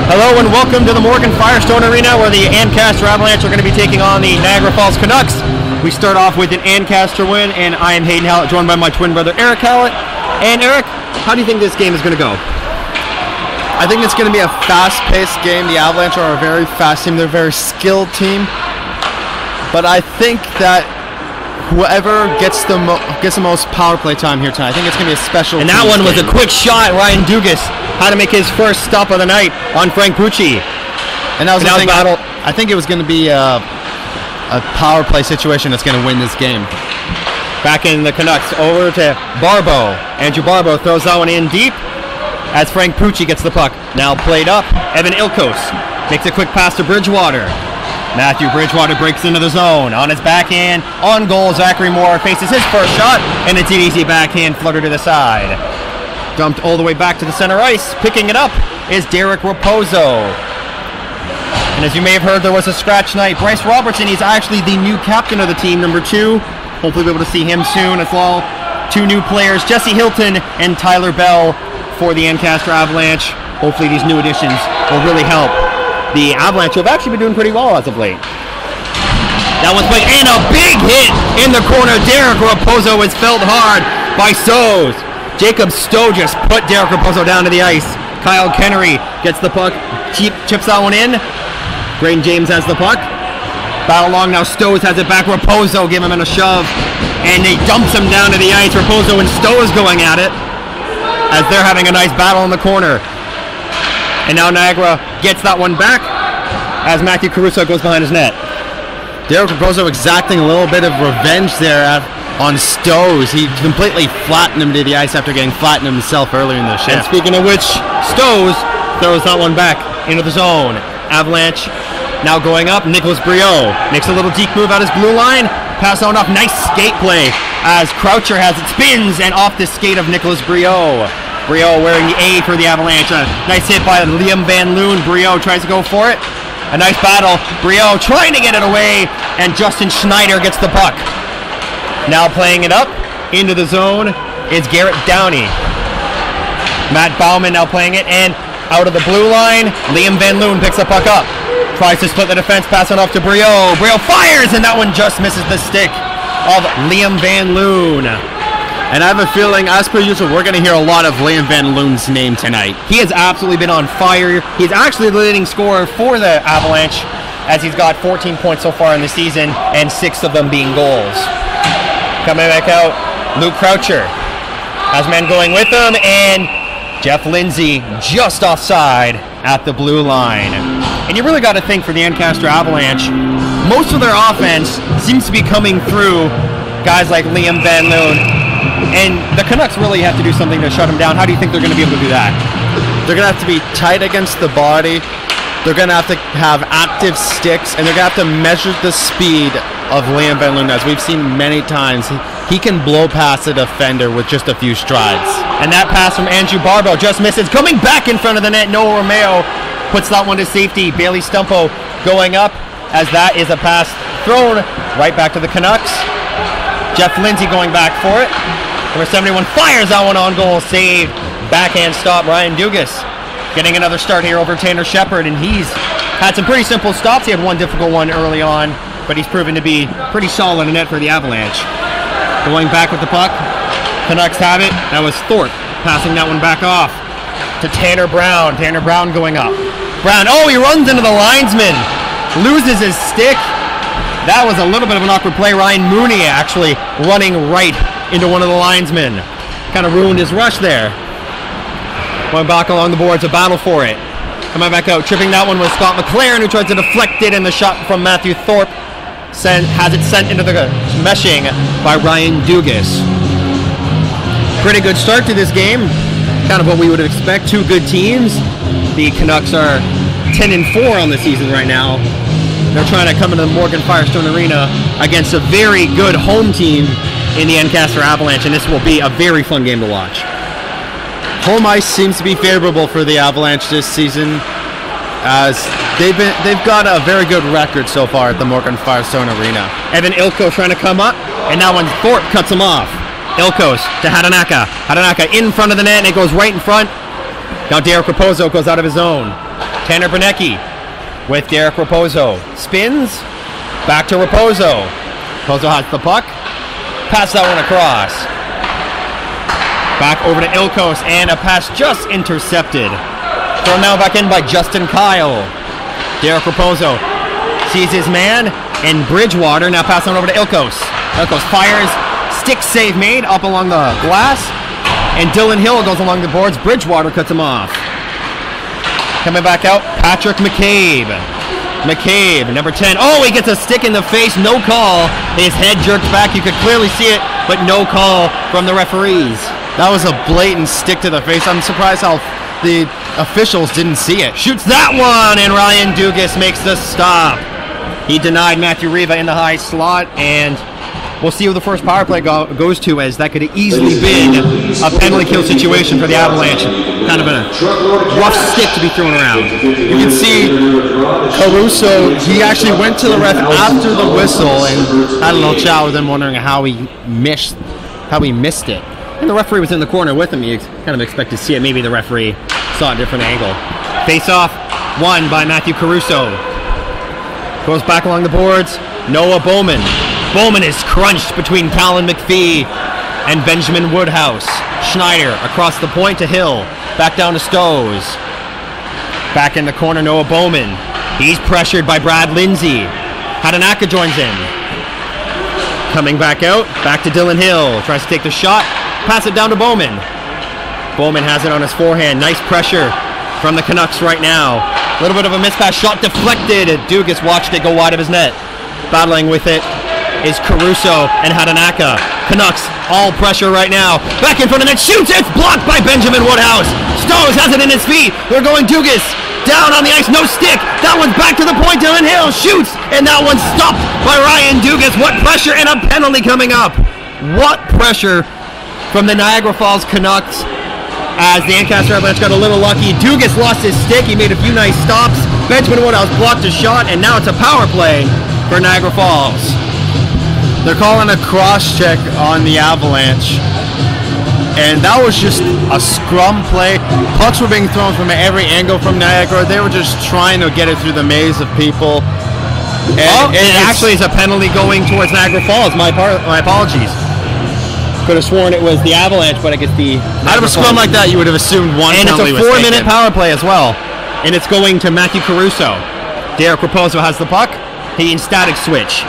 Hello and welcome to the Morgan Firestone Arena, where the Ancaster Avalanche are going to be taking on the Niagara Falls Canucks. We start off with an Ancaster win, and I am Hayden Hallett, joined by my twin brother Eric Hallett. And Eric, how do you think this game is going to go? I think it's going to be a fast-paced game. The Avalanche are a very fast team. They're a very skilled team. But I think that whoever gets the most power play time here tonight, I think it's going to be a special. And that one was a quick shot. Ryan Dugas had to make his first stop of the night on Frank Pucci. And that was the thing. I think it was going to be a power play situation that's going to win this game. Back in the Canucks, over to Barbeau. Andrew Barbeau throws that one in deep as Frank Pucci gets the puck. Now played up. Evan Ilkos makes a quick pass to Bridgewater. Matthew Bridgewater breaks into the zone. On his backhand, on goal, Zachary Moore faces his first shot, and it's an easy backhand flutter to the side. Dumped all the way back to the center ice. Picking it up is Derek Raposo. And as you may have heard, there was a scratch night. Bryce Robertson, he's actually the new captain of the team, number 2. Hopefully we'll be able to see him soon as well. 2 new players, Jesse Hilton and Tyler Bell for the Ancaster Avalanche. Hopefully these new additions will really help the Avalanche, who have actually been doing pretty well as of late. That one's played, and a big hit in the corner. Derek Raposo is felt hard by Stowe. Jacob Stowe just put Derek Raposo down to the ice. Kyle Kennery gets the puck, chips that one in. Braden James has the puck. Battle long now, Stowe has it back. Raposo give him in a shove, and he dumps him down to the ice. Raposo and Stowe is going at it as they're having a nice battle in the corner. And now Niagara gets that one back as Matthew Caruso goes behind his net. Derek Raposo exacting a little bit of revenge there on Stowe. He completely flattened him to the ice after getting flattened himself earlier in the shift. And speaking of which, Stowe throws that one back into the zone. Avalanche now going up. Nicholas Briot makes a little deep move out his blue line. Pass on off. Nice skate play as Croucher has it. Spins and off the skate of Nicholas Briot. Briot wearing the A for the Avalanche. A nice hit by Liam Van Loon. Briot tries to go for it. A nice battle. Briot trying to get it away, and Justin Schneider gets the puck. Now playing it up into the zone is Garrett Downey. Matt Bauman now playing it, and out of the blue line, Liam Van Loon picks the puck up. Tries to split the defense, passing off to Briot. Briot fires, and that one just misses the stick of Liam Van Loon. And I have a feeling, as per usual, we're going to hear a lot of Liam Van Loon's name tonight. He has absolutely been on fire. He's actually the leading scorer for the Avalanche, as he's got 14 points so far in the season, and 6 of them being goals. Coming back out, Luke Croucher has men going with him, and Jeff Lindsay just offside at the blue line. And you really got to think, for the Ancaster Avalanche, most of their offense seems to be coming through guys like Liam Van Loon. And the Canucks really have to do something to shut him down. How do you think they're going to be able to do that? They're going to have to be tight against the body. They're going to have active sticks, and they're going to have to measure the speed of Liam Van Loon. As we've seen many times, he can blow past a defender with just a few strides. And that pass from Andrew Barbeau just misses. Coming back in front of the net, Noah Romeo puts that one to safety. Bailey Stumpo going up, as that is a pass thrown right back to the Canucks. Jeff Lindsay going back for it. Number 71 fires that one on goal, saved. Backhand stop, Ryan Dugas getting another start here over Tanner Shepard, and he's had some pretty simple stops. He had one difficult one early on, but he's proven to be pretty solid in net for the Avalanche. Going back with the puck, Canucks have it. That was Thorpe passing that one back off to Tanner Brown. Tanner Brown going up. Brown, oh, he runs into the linesman, loses his stick. That was a little bit of an awkward play. Ryan Mooney actually running right into one of the linesmen. Kind of ruined his rush there. Going back along the boards, a battle for it. Coming back out, tripping that one was Scott McLaren, who tried to deflect it, and the shot from Matthew Thorpe has it sent into the meshing by Ryan Dugas. Pretty good start to this game. Kind of what we would expect. 2 good teams. The Canucks are 10-4 on the season right now. They're trying to come into the Morgan Firestone Arena against a very good home team in the Ancaster Avalanche, and this will be a very fun game to watch. Home ice seems to be favorable for the Avalanche this season, as they've got a very good record so far at the Morgan Firestone Arena. Evan Ilkos trying to come up, and now when Thorpe cuts him off. Ilkos to Hadanaka. Hadanaka in front of the net, and it goes right in front. Now Derek Raposo goes out of his zone. Tanner Bernecki with Derek Raposo. Spins, back to Raposo. Raposo has the puck. Pass that one across. Back over to Ilkos, and a pass just intercepted. Thrown now back in by Justin Kyle. Derek Raposo sees his man, and Bridgewater now passing over to Ilkos. Ilkos fires, stick save made up along the glass, and Dylan Hill goes along the boards. Bridgewater cuts him off. Coming back out, Patrick McCabe. McCabe, number 10. Oh, he gets a stick in the face, no call. His head jerks back, you could clearly see it, but no call from the referees. That was a blatant stick to the face. I'm surprised how the officials didn't see it. Shoots that one, and Ryan Dugas makes the stop. He denied Matthew Riva in the high slot, and we'll see who the first power play goes to, as that could have easily been a penalty kill situation for the Avalanche. Kind of a rough stick to be thrown around. You can see Caruso, he actually went to the ref after the whistle and had a little chat with him, wondering how he missed it. And the referee was in the corner with him. You kind of expect to see it. Maybe the referee saw a different angle. Face-off won by Matthew Caruso. Goes back along the boards. Noah Bowman. Bowman is crunched between Callan McPhee and Benjamin Woodhouse. Schneider across the point to Hill. Back down to Stowes. Back in the corner, Noah Bowman. He's pressured by Brad Lindsay. Hadanaka joins in. Coming back out. Back to Dylan Hill. Tries to take the shot. Pass it down to Bowman. Bowman has it on his forehand. Nice pressure from the Canucks right now. A little bit of a mispass. Shot deflected. Dugas watched it go wide of his net. Battling with it is Caruso and Hadanaka. Canucks all pressure right now. Back in front of the net. Shoots. It's blocked by Benjamin Woodhouse. Stowes has it in his feet. They're going Dugas. Down on the ice. No stick. That one's back to the point. Dylan Hill shoots. And that one's stopped by Ryan Dugas. What pressure, and a penalty coming up. What pressure from the Niagara Falls Canucks, as the Ancaster Avalanche got a little lucky. Dugas lost his stick. He made a few nice stops. Benjamin Woodhouse blocked a shot, and now it's a power play for Niagara Falls. They're calling a cross-check on the Avalanche, and that was just a scrum play. Pucks were being thrown from every angle from Niagara. They were just trying to get it through the maze of people. And it actually is a penalty going towards Niagara Falls. My apologies. Could have sworn it was the Avalanche, but I guess the... Out of a scrum like that, you would have assumed one penalty was taken. And it's a 4-minute power play as well. And it's going to Matthew Caruso. Derek Raposo has the puck. He in static switch.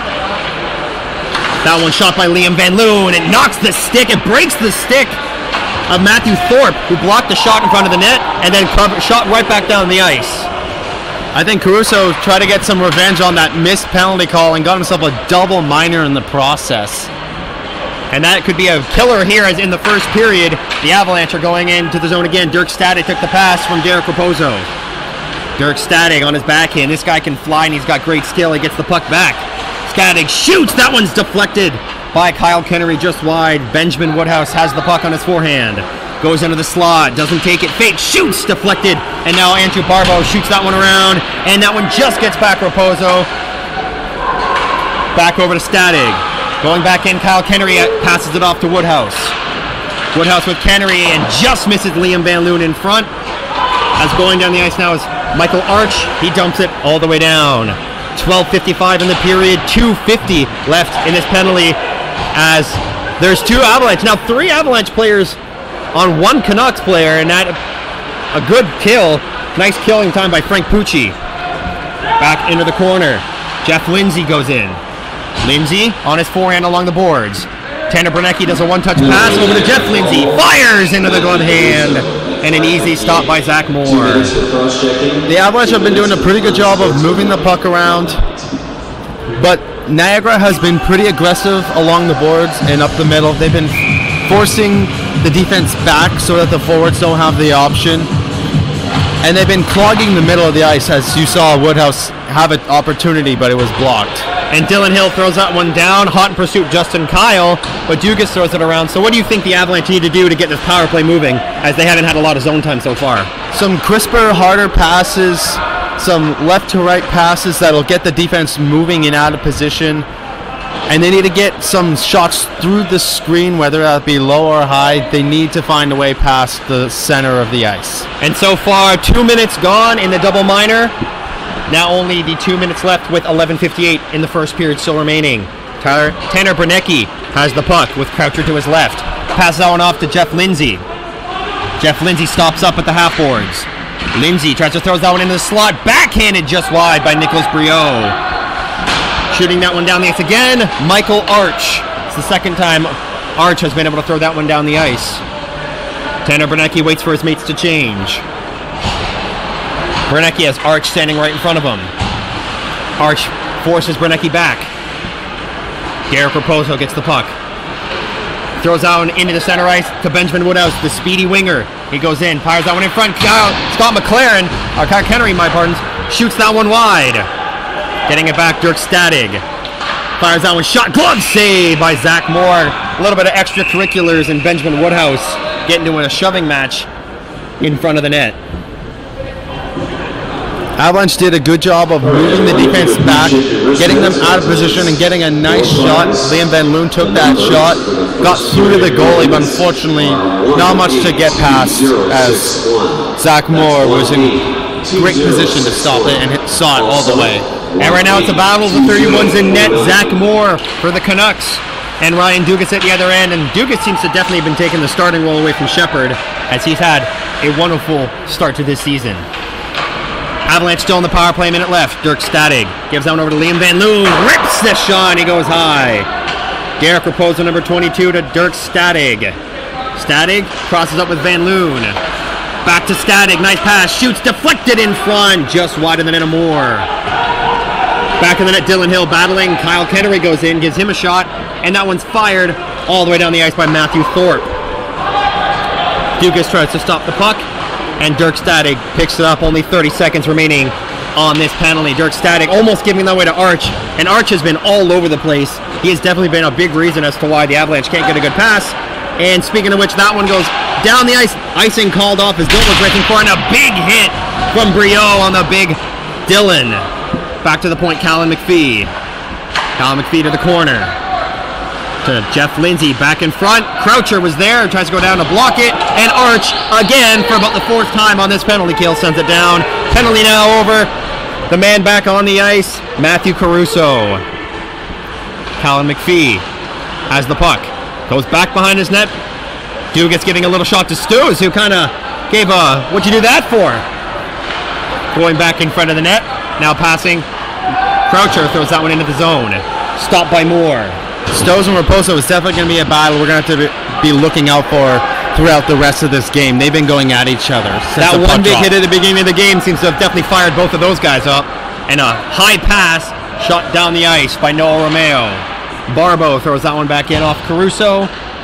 That one shot by Liam Van Loon. It knocks the stick. It breaks the stick of Matthew Thorpe, who blocked the shot in front of the net and then shot right back down the ice. I think Caruso tried to get some revenge on that missed penalty call and got himself a double minor in the process. And that could be a killer here, as in the first period, the Avalanche are going into the zone again. Dirk Static took the pass from Derek Raposo. Dirk Static on his backhand. This guy can fly, and he's got great skill. He gets the puck back. Static shoots. That one's deflected by Kyle Kennery just wide. Benjamin Woodhouse has the puck on his forehand. Goes into the slot. Doesn't take it. Fake. Shoots. Deflected. And now Andrew Barbeau shoots that one around. And that one just gets back Raposo. Back over to Static. Going back in, Kyle Kennery passes it off to Woodhouse. Woodhouse with Kennery, and just misses Liam Van Loon in front. As going down the ice now is Michael Arch. He dumps it all the way down. 12:55 in the period, 2:50 left in this penalty, as there's two Avalanche. Now 3 Avalanche players on 1 Canucks player, and that a good kill. Nice killing time by Frank Pucci. Back into the corner. Jeff Lindsay goes in. Lindsay on his forehand along the boards. Tanner Bernecki does a one-touch pass over to Jeff Lindsay. Fires into the glove hand. And an easy stop by Zach Moore. The Avalanche have been doing a pretty good job of moving the puck around. But Niagara has been pretty aggressive along the boards and up the middle. They've been forcing the defense back so that the forwards don't have the option. And they've been clogging the middle of the ice, as you saw Woodhouse have an opportunity, but it was blocked. And Dylan Hill throws that one down. Hot in pursuit, Justin Kyle, but Dugas throws it around. So what do you think the Avalanche need to do to get this power play moving, as they haven't had a lot of zone time so far? Some crisper, harder passes, some left to right passes that'll get the defense moving and out of position. and they need to get some shots through the screen, whether that be low or high. They need to find a way past the center of the ice. And so far, 2 minutes gone in the double minor. Now only the 2 minutes left with 11:58 in the first period still remaining. Tanner Bernecki has the puck with Croucher to his left. Passes that one off to Jeff Lindsay. Jeff Lindsay stops up at the half boards. Lindsay tries to throw that one into the slot. Backhanded just wide by Nicholas Briot. Shooting that one down the ice again, Michael Arch. It's the second time Arch has been able to throw that one down the ice. Tanner Bernecki waits for his mates to change. Bernecki has Arch standing right in front of him. Arch forces Bernecki back. Garrett Raposo gets the puck. Throws that one into the center ice to Benjamin Woodhouse, the speedy winger. He goes in, fires that one in front. Scott McLaren, or Kyle Kennery, my pardons, shoots that one wide. Getting it back, Dirk Stadig. Fires that one, shot, glove save by Zach Moore. A little bit of extracurriculars and Benjamin Woodhouse getting into a shoving match in front of the net. Avalanche did a good job of moving the defense back, getting them out of position and getting a nice shot. Liam Van Loon took that shot, got through to the goalie, but unfortunately not much to get past as Zach Moore was in great position to stop it and saw it all the way. And right now it's a battle of the 31s in net. Zach Moore for the Canucks and Ryan Dugas at the other end. And Dugas seems to definitely have been taking the starting role away from Shepard as he's had a wonderful start to this season. Avalanche still in the power play, minute left. Dirk Stadig gives that one over to Liam Van Loon. Rips the shot, he goes high. Garrett Raposo, number 22, to Dirk Stadig. Stadig crosses up with Van Loon. Back to Stadig, nice pass, shoots, deflected in front, just wide of the net of Moore. Back in the net, Dylan Hill battling. Kyle Kennery goes in, gives him a shot, and that one's fired all the way down the ice by Matthew Thorpe. Dugas tries to stop the puck, and Dirk Stadig picks it up. Only 30 seconds remaining on this penalty. Dirk Stadig almost giving that way to Arch, and Arch has been all over the place. He has definitely been a big reason as to why the Avalanche can't get a good pass. And speaking of which, that one goes down the ice. Icing called off as Dylan was racing for, and a big hit from Briot on the big Dylan. Back to the point, Callan McPhee. Callan McPhee to the corner. To Jeff Lindsay, back in front. Croucher was there, tries to go down to block it, and Arch, again, for about the fourth time on this penalty kill, sends it down. Penalty now over. The man back on the ice, Matthew Caruso. Callan McPhee has the puck. Goes back behind his net. Dugas giving a little shot to Stews, who kind of gave a, what'd you do that for? Going back in front of the net. Now passing. Croucher throws that one into the zone. Stopped by Moore. Stows and Raposo is definitely going to be a battle we're going to have to be looking out for throughout the rest of this game. They've been going at each other. That one big hit at the beginning of the game seems to have definitely fired both of those guys up. And a high pass shot down the ice by Noah Romeo. Barbeau throws that one back in off Caruso.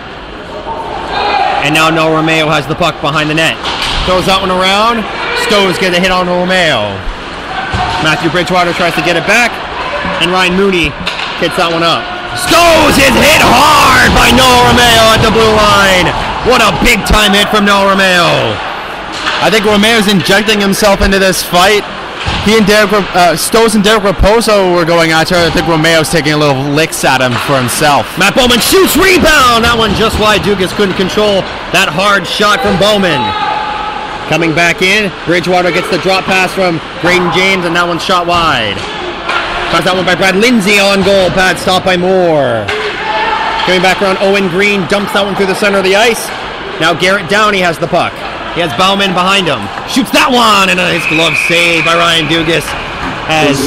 And now Noah Romeo has the puck behind the net. Throws that one around. Stows gets a hit on Romeo. Matthew Bridgewater tries to get it back. And Ryan Mooney hits that one up. Stows is hit hard by Noah Romeo at the blue line. What a big time hit from Noah Romeo. I think Romeo's injecting himself into this fight. He and Stows and Derek Raposo were going at each other. I think Romeo's taking a little licks at him for himself. Matt Bowman shoots, rebound. That one just wide. Dugas couldn't control that hard shot from Bowman. Coming back in, Bridgewater gets the drop pass from Braden James, and that one's shot wide. Tries that one by Brad Lindsay on goal. Pad stopped by Moore. Coming back around, Owen Green dumps that one through the center of the ice. Now Garrett Downey has the puck. He has Bauman behind him. Shoots that one, and a nice glove save by Ryan Dugas. As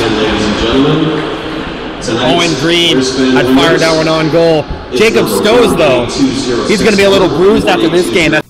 Owen Green had fired that one on goal. Jacob Stows, though, he's going to be a little bruised after this game.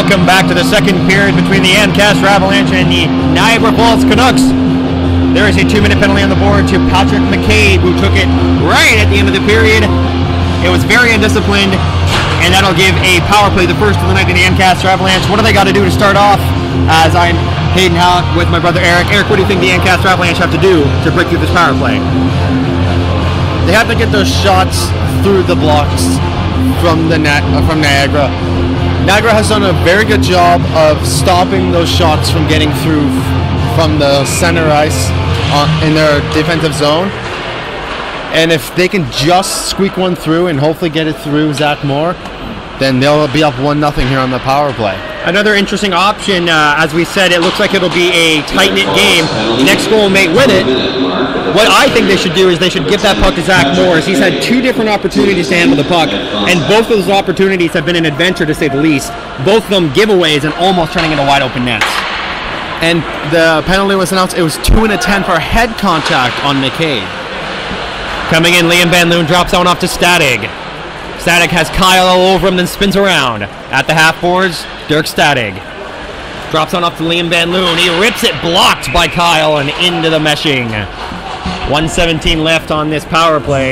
Welcome back to the second period between the Ancaster Avalanche and the Niagara Falls Canucks. There is a 2-minute penalty on the board to Patrick McCabe, who took it right at the end of the period. It was very undisciplined, and that'll give a power play, the first of the night, to the Ancaster Avalanche. What do they got to do to start off? As I'm Hayden Halleck with my brother Eric. Eric, what do you think the Ancaster Avalanche have to do to break through this power play? They have to get those shots through the blocks from the net, from Niagara. Niagara has done a very good job of stopping those shots from getting through from the center ice in their defensive zone. And if they can just squeak one through and hopefully get it through Zach Moore, then they'll be up 1-0 here on the power play. Another interesting option, as we said, it looks like it'll be a tight-knit game. Next goal may win it. What I think they should do is they should give that puck to Zach Morris. He's had 2 different opportunities to handle the puck, and both of those opportunities have been an adventure, to say the least. Both of them giveaways and almost turning into wide-open nets. And the penalty was announced. It was 2 and a 10 for head contact on McCabe. Coming in, Liam Van Loon drops that one off to Stadig. Stadig has Kyle all over him, then spins around. At the half boards, Dirk Stadig drops on off to Liam Van Loon. He rips it, blocked by Kyle, and into the meshing. 1:17 left on this power play.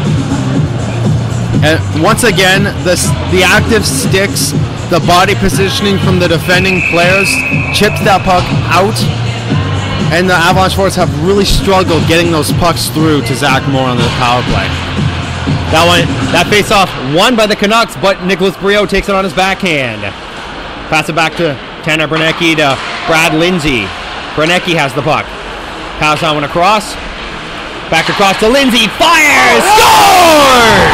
And once again, the active sticks, the body positioning from the defending players chips that puck out. And the Avalanche forwards have really struggled getting those pucks through to Zach Moore on the power play. That face-off won by the Canucks, but Nicholas Brio takes it on his backhand. Pass it back to Tanner Bernecki to Brad Lindsay. Bernecki has the puck. Pass that one across. Back across to Lindsay. Fires! Scores!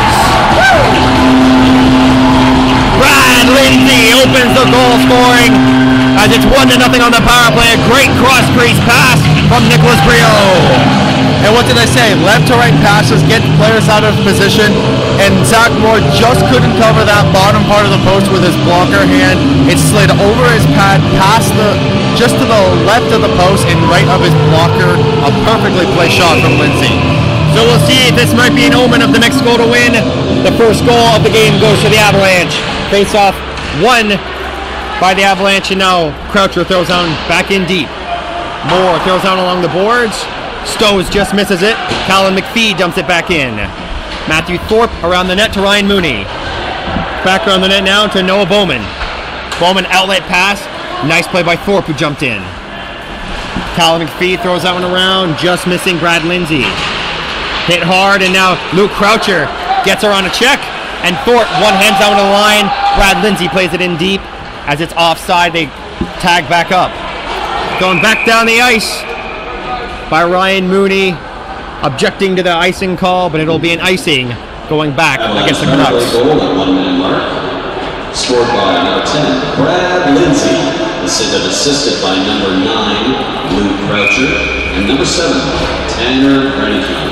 Brad Lindsay opens the goal scoring as it's 1-0 on the power play. A great cross-crease pass from Nicholas Brio. And what did I say? Left to right passes, get players out of position, and Zach Moore just couldn't cover that bottom part of the post with his blocker hand. It slid over his pad, just to the left of the post and right of his blocker. A perfectly placed shot from Lindsay. So we'll see if this might be an omen of the next goal to win. The first goal of the game goes to the Avalanche. Face-off won by the Avalanche, and now Croucher throws down back in deep. Moore throws down along the boards. Stowe just misses it. Colin McPhee dumps it back in. Matthew Thorpe around the net to Ryan Mooney. Back around the net now to Noah Bowman. Bowman outlet pass. Nice play by Thorpe, who jumped in. Colin McPhee throws that one around, just missing Brad Lindsay. Hit hard, and now Luke Croucher gets her on a check, and Thorpe one-hands down to the line. Brad Lindsay plays it in deep. As it's offside, they tag back up. Going back down the ice by Ryan Mooney, objecting to the icing call, but it'll be an icing going back against the Canucks. Goal at 1-minute mark, scored by number 10, Brad Lindsay, assisted by number 9, Luke Croucher, and number 7, Tanner Bernecki.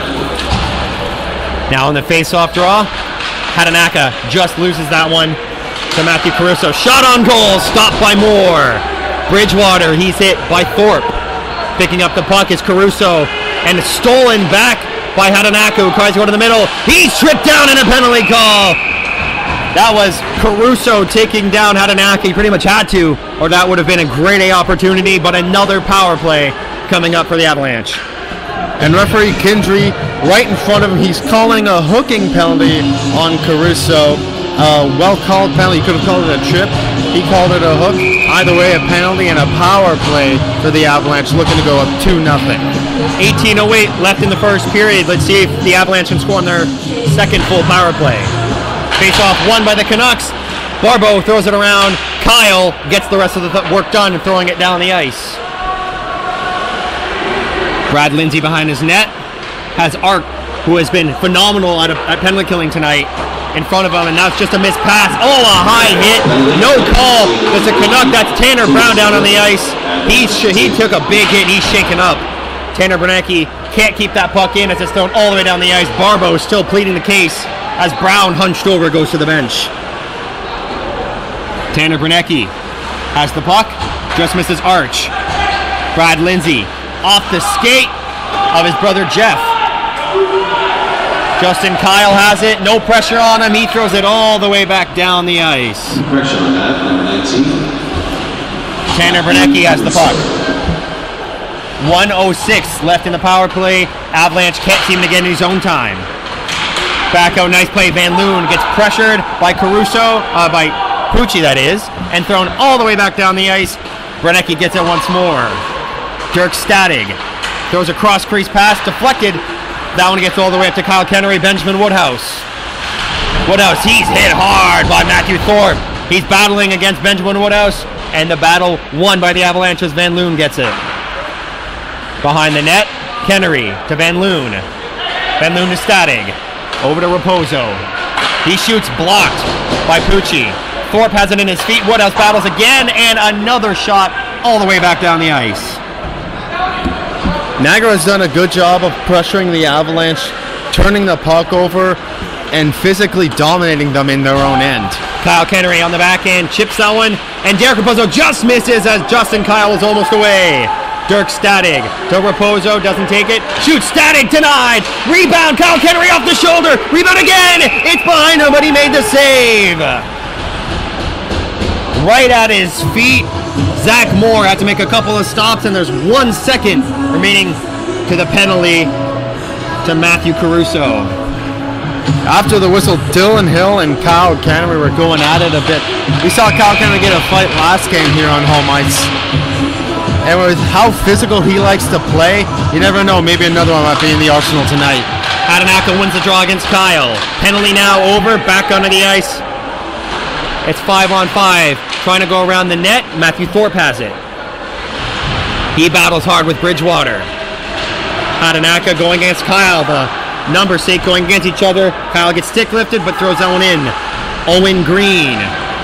Now in the face-off draw, Hatanaka just loses that one to Matthew Caruso. Shot on goal, stopped by Moore. Bridgewater, he's hit by Thorpe. Picking up the puck is Caruso, and stolen back by Hatanaka, who tries to go to the middle. He's tripped down in a penalty call. That was Caruso taking down Hatanaka. He pretty much had to, or that would have been a great A opportunity, but another power play coming up for the Avalanche. And referee Kindry, right in front of him, he's calling a hooking penalty on Caruso. Well-called penalty. He could have called it a trip. He called it a hook. Either way, a penalty and a power play for the Avalanche, looking to go up 2-0. 18:08 left in the first period. Let's see if the Avalanche can score on their second full power play. Face-off won by the Canucks. Barbeau throws it around. Kyle gets the rest of the work done, throwing it down the ice. Brad Lindsay behind his net has Art, who has been phenomenal at penalty killing tonight, in front of him, and now it's just a missed pass. Oh, a high hit. No call. There's a Canuck. That's Tanner Brown down on the ice. He took a big hit. He's shaken up. Tanner Bernecki can't keep that puck in as it's thrown all the way down the ice. Barbeau is still pleading the case as Brown, hunched over, goes to the bench. Tanner Bernecki has the puck. Just misses Arch. Brad Lindsay off the skate of his brother Jeff. Justin Kyle has it. No pressure on him. He throws it all the way back down the ice. Pressure on that, number 19. Tanner Bernecki has the puck. 1:06 left in the power play. Avalanche can't seem to get in his own time. Back out, nice play. Van Loon gets pressured by Caruso, by Pucci that is, and thrown all the way back down the ice. Bernecki gets it once more. Dirk Stadig throws a cross crease pass, deflected. That one gets all the way up to Kyle Kennery. Benjamin Woodhouse. Woodhouse, he's hit hard by Matthew Thorpe. He's battling against Benjamin Woodhouse, and the battle won by the Avalanche as Van Loon gets it. Behind the net, Kennery to Van Loon. Van Loon to Stadig. Over to Raposo. He shoots blocked by Pucci. Thorpe has it in his feet. Woodhouse battles again, and another shot all the way back down the ice. Niagara has done a good job of pressuring the Avalanche, turning the puck over, and physically dominating them in their own end. Kyle Kennery on the back end, chips that one, and Derek Raposo just misses as Justin Kyle is almost away. Dirk Stadig to Raposo, doesn't take it. Shoots, Stadig denied. Rebound, Kyle Kennery off the shoulder. Rebound again. It's behind him, but he made the save. Right at his feet. Zach Moore had to make a couple of stops, and there's 1 second remaining to the penalty to Matthew Caruso. After the whistle, Dylan Hill and Kyle Kennery were going at it a bit. We saw Kyle Kennery get a fight last game here on home ice. And with how physical he likes to play, you never know, maybe another one might be in the arsenal tonight. Adenaka wins the draw against Kyle. Penalty now over, back onto the ice. It's 5-on-5. Trying to go around the net. Matthew Thorpe has it. He battles hard with Bridgewater. Adenaka going against Kyle. The numbers sake going against each other. Kyle gets stick lifted but throws that one in. Owen Green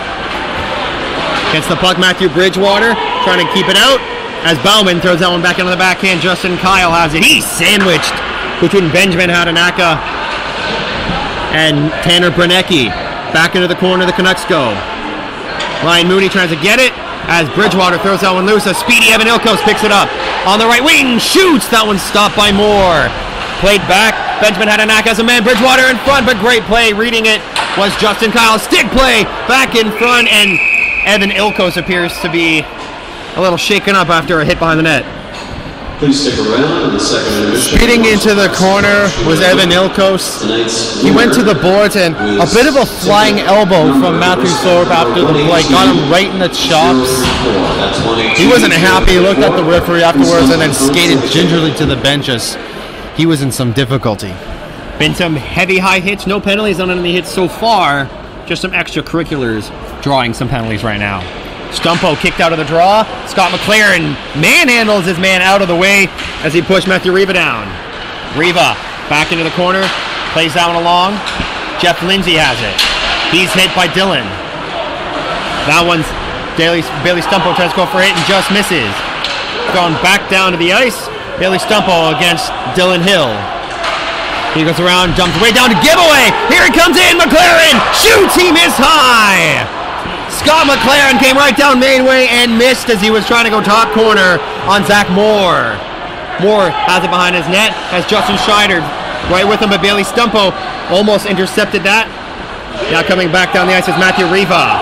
gets the puck. Matthew Bridgewater trying to keep it out as Bauman throws that one back into the backhand. Justin Kyle has it. He's sandwiched between Benjamin Adenaka and Tanner Bernecki. Back into the corner, the Canucks go. Ryan Mooney tries to get it as Bridgewater throws that one loose. A speedy Evan Ilkos picks it up. On the right wing, shoots. That one stopped by Moore. Played back. Benjamin Adenaka as a man. Bridgewater in front, but great play. Reading it was Justin Kyle. Stick play back in front, and Evan Ilkos appears to be a little shaken up after a hit behind the net. Please stick around in the second intermission. Speeding into the corner was Evan Ilkos. He went to the boards, and a bit of a flying elbow from Matthew Thorpe after the play got him right in the chops. He wasn't happy. He looked at the referee afterwards and then skated gingerly to the benches. He was in some difficulty. Been some heavy high hits, no penalties on any hits so far. Just some extracurriculars drawing some penalties right now. Stumpo kicked out of the draw. Scott McLaren manhandles his man out of the way as he pushed Matthew Riva down. Riva back into the corner, plays that one along. Jeff Lindsay has it. He's hit by Dylan. That one's Bailey Stumpo tries to go for it and just misses. Going back down to the ice. Bailey Stumpo against Dylan Hill. He goes around, jumps way down to giveaway. Here he comes in, McLaren shoots, he missed high. Scott McLaren came right down Mainway and missed as he was trying to go top corner on Zach Moore. Moore has it behind his net, has Justin Schneider right with him, but Bailey Stumpo almost intercepted that. Now coming back down the ice is Matthew Riva.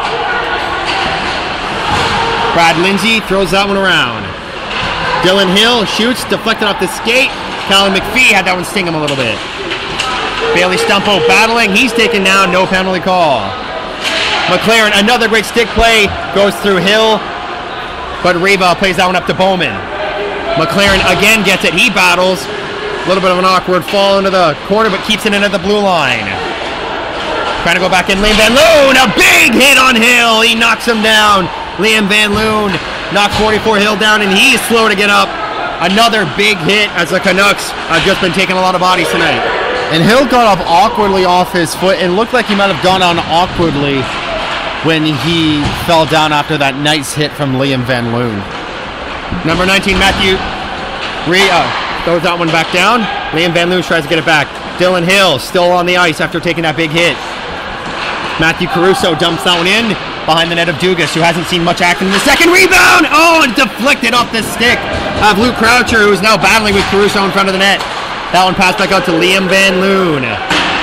Brad Lindsay throws that one around. Dylan Hill shoots, deflected off the skate. Colin McPhee had that one sting him a little bit. Bailey Stumpo battling, he's taken down, no penalty call. McLaren, another great stick play, goes through Hill, but Riva plays that one up to Bowman. McLaren again gets it, he battles. A little bit of an awkward fall into the corner, but keeps it in at the blue line. Trying to go back in, Liam Van Loon, a big hit on Hill, he knocks him down. Liam Van Loon knocks 44 Hill down, and he's slow to get up. Another big hit as the Canucks have just been taking a lot of bodies tonight. And Hill got up awkwardly off his foot and looked like he might have gone on awkwardly when he fell down after that nice hit from Liam Van Loon. Number 19, Matthew throws that one back down. Liam Van Loon tries to get it back. Dylan Hill still on the ice after taking that big hit. Matthew Caruso dumps that one in behind the net of Dugas, who hasn't seen much action in the second rebound. Oh, and deflected off the stick of Luke Croucher, who's now battling with Caruso in front of the net. That one passed back out to Liam Van Loon.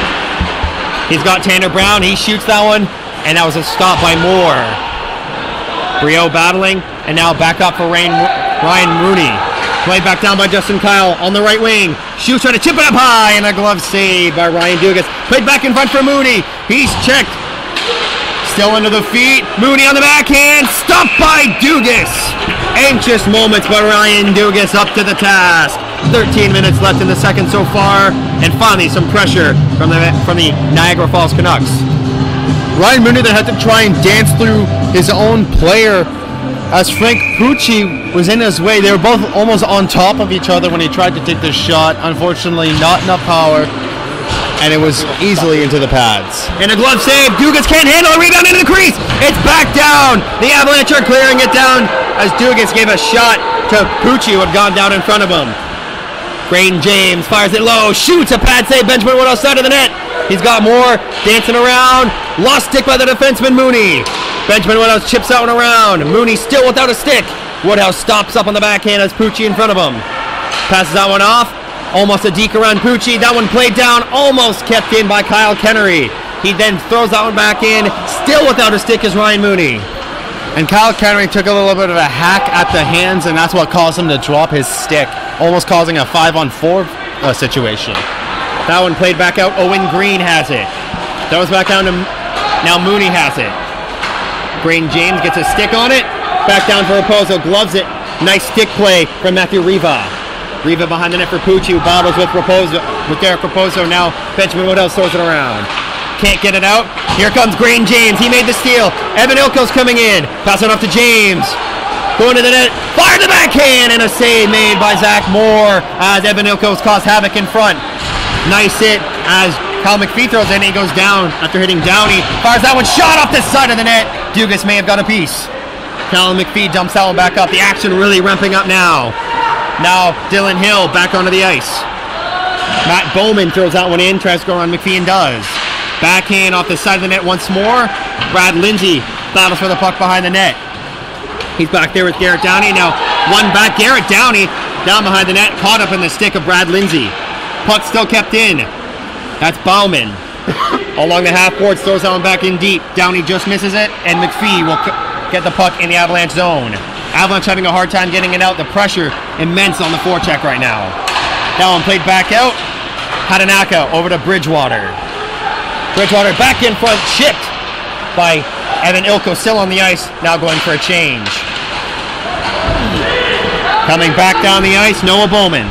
He's got Tanner Brown. He shoots that one, and that was a stop by Moore. Brio battling, and now back up for Ryan Mooney. Played back down by Justin Kyle on the right wing. Shoots, trying to chip it up high, and a glove save by Ryan Dugas. Played back in front for Mooney. He's checked. Still under the feet. Mooney on the backhand. Stopped by Dugas. Anxious moments by Ryan Dugas up to the task. 13 minutes left in the second so far, and finally some pressure from the Niagara Falls Canucks. Ryan Mooney then had to try and dance through his own player as Frank Pucci was in his way. They were both almost on top of each other when he tried to take the shot. Unfortunately, not enough power, and it was easily into the pads. And a glove save. Dugas can't handle a rebound into the crease. It's back down. The Avalanche are clearing it down as Dugas gave a shot to Pucci, who had gone down in front of him. Braden James fires it low, shoots a pad save. Benjamin Wood outside of the net. He's got more, dancing around. Lost stick by the defenseman Mooney. Benjamin Woodhouse chips that one around. Mooney still without a stick. Woodhouse stops up on the backhand as Pucci in front of him. Passes that one off. Almost a deke around Pucci. That one played down, almost kept in by Kyle Kennery. He then throws that one back in. Still without a stick is Ryan Mooney. And Kyle Kennery took a little bit of a hack at the hands, and that's what caused him to drop his stick, almost causing a 5-on-4 situation. That one played back out. Owen Green has it. Throws back down to... Now Mooney has it. Braden James gets a stick on it. Back down for Raposo. Gloves it. Nice stick play from Matthew Riva. Riva behind the net for Pucci, who battles with Raposo, with Derek Raposo. Now Benjamin Woodhouse throws it around. Can't get it out. Here comes Braden James. He made the steal. Evan Ilko's coming in. Pass it off to James. Going to the net. Fire the backhand, and a save made by Zach Moore as Evan Ilko's caused havoc in front. Nice hit as Kyle McPhee throws it, and he goes down after hitting Downey. Fires that one, shot off the side of the net. Dugas may have got a piece. Kyle McPhee dumps that one back up. The action really ramping up now. Now Dylan Hill back onto the ice. Matt Bowman throws that one in, tries to go around McPhee and does. Backhand off the side of the net once more. Brad Lindsay battles for the puck behind the net. He's back there with Garrett Downey. Now one back, Garrett Downey down behind the net, caught up in the stick of Brad Lindsay. Puck still kept in. That's Bauman. Along the half boards, throws that one back in deep. Downey just misses it, and McPhee will get the puck in the Avalanche zone. Avalanche having a hard time getting it out. The pressure immense on the forecheck right now. That one played back out. Hatanaka over to Bridgewater. Bridgewater back in front, chipped by Evan Ilko, still on the ice, now going for a change. Coming back down the ice, Noah Bowman.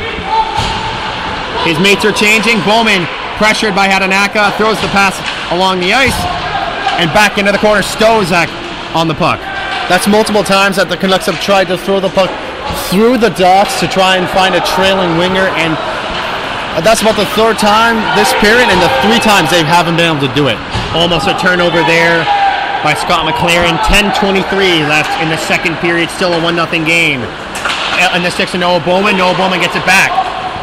His mates are changing. Bowman, pressured by Hatanaka, throws the pass along the ice, and back into the corner. Stozak on the puck. That's multiple times that the Canucks have tried to throw the puck through the dots to try and find a trailing winger, and that's about the third time this period, and the 3 times they haven't been able to do it. Almost a turnover there by Scott McLaren. 10:23 left in the second period. Still a 1-0 game. And the sticks to Noah Bowman. Noah Bowman gets it back.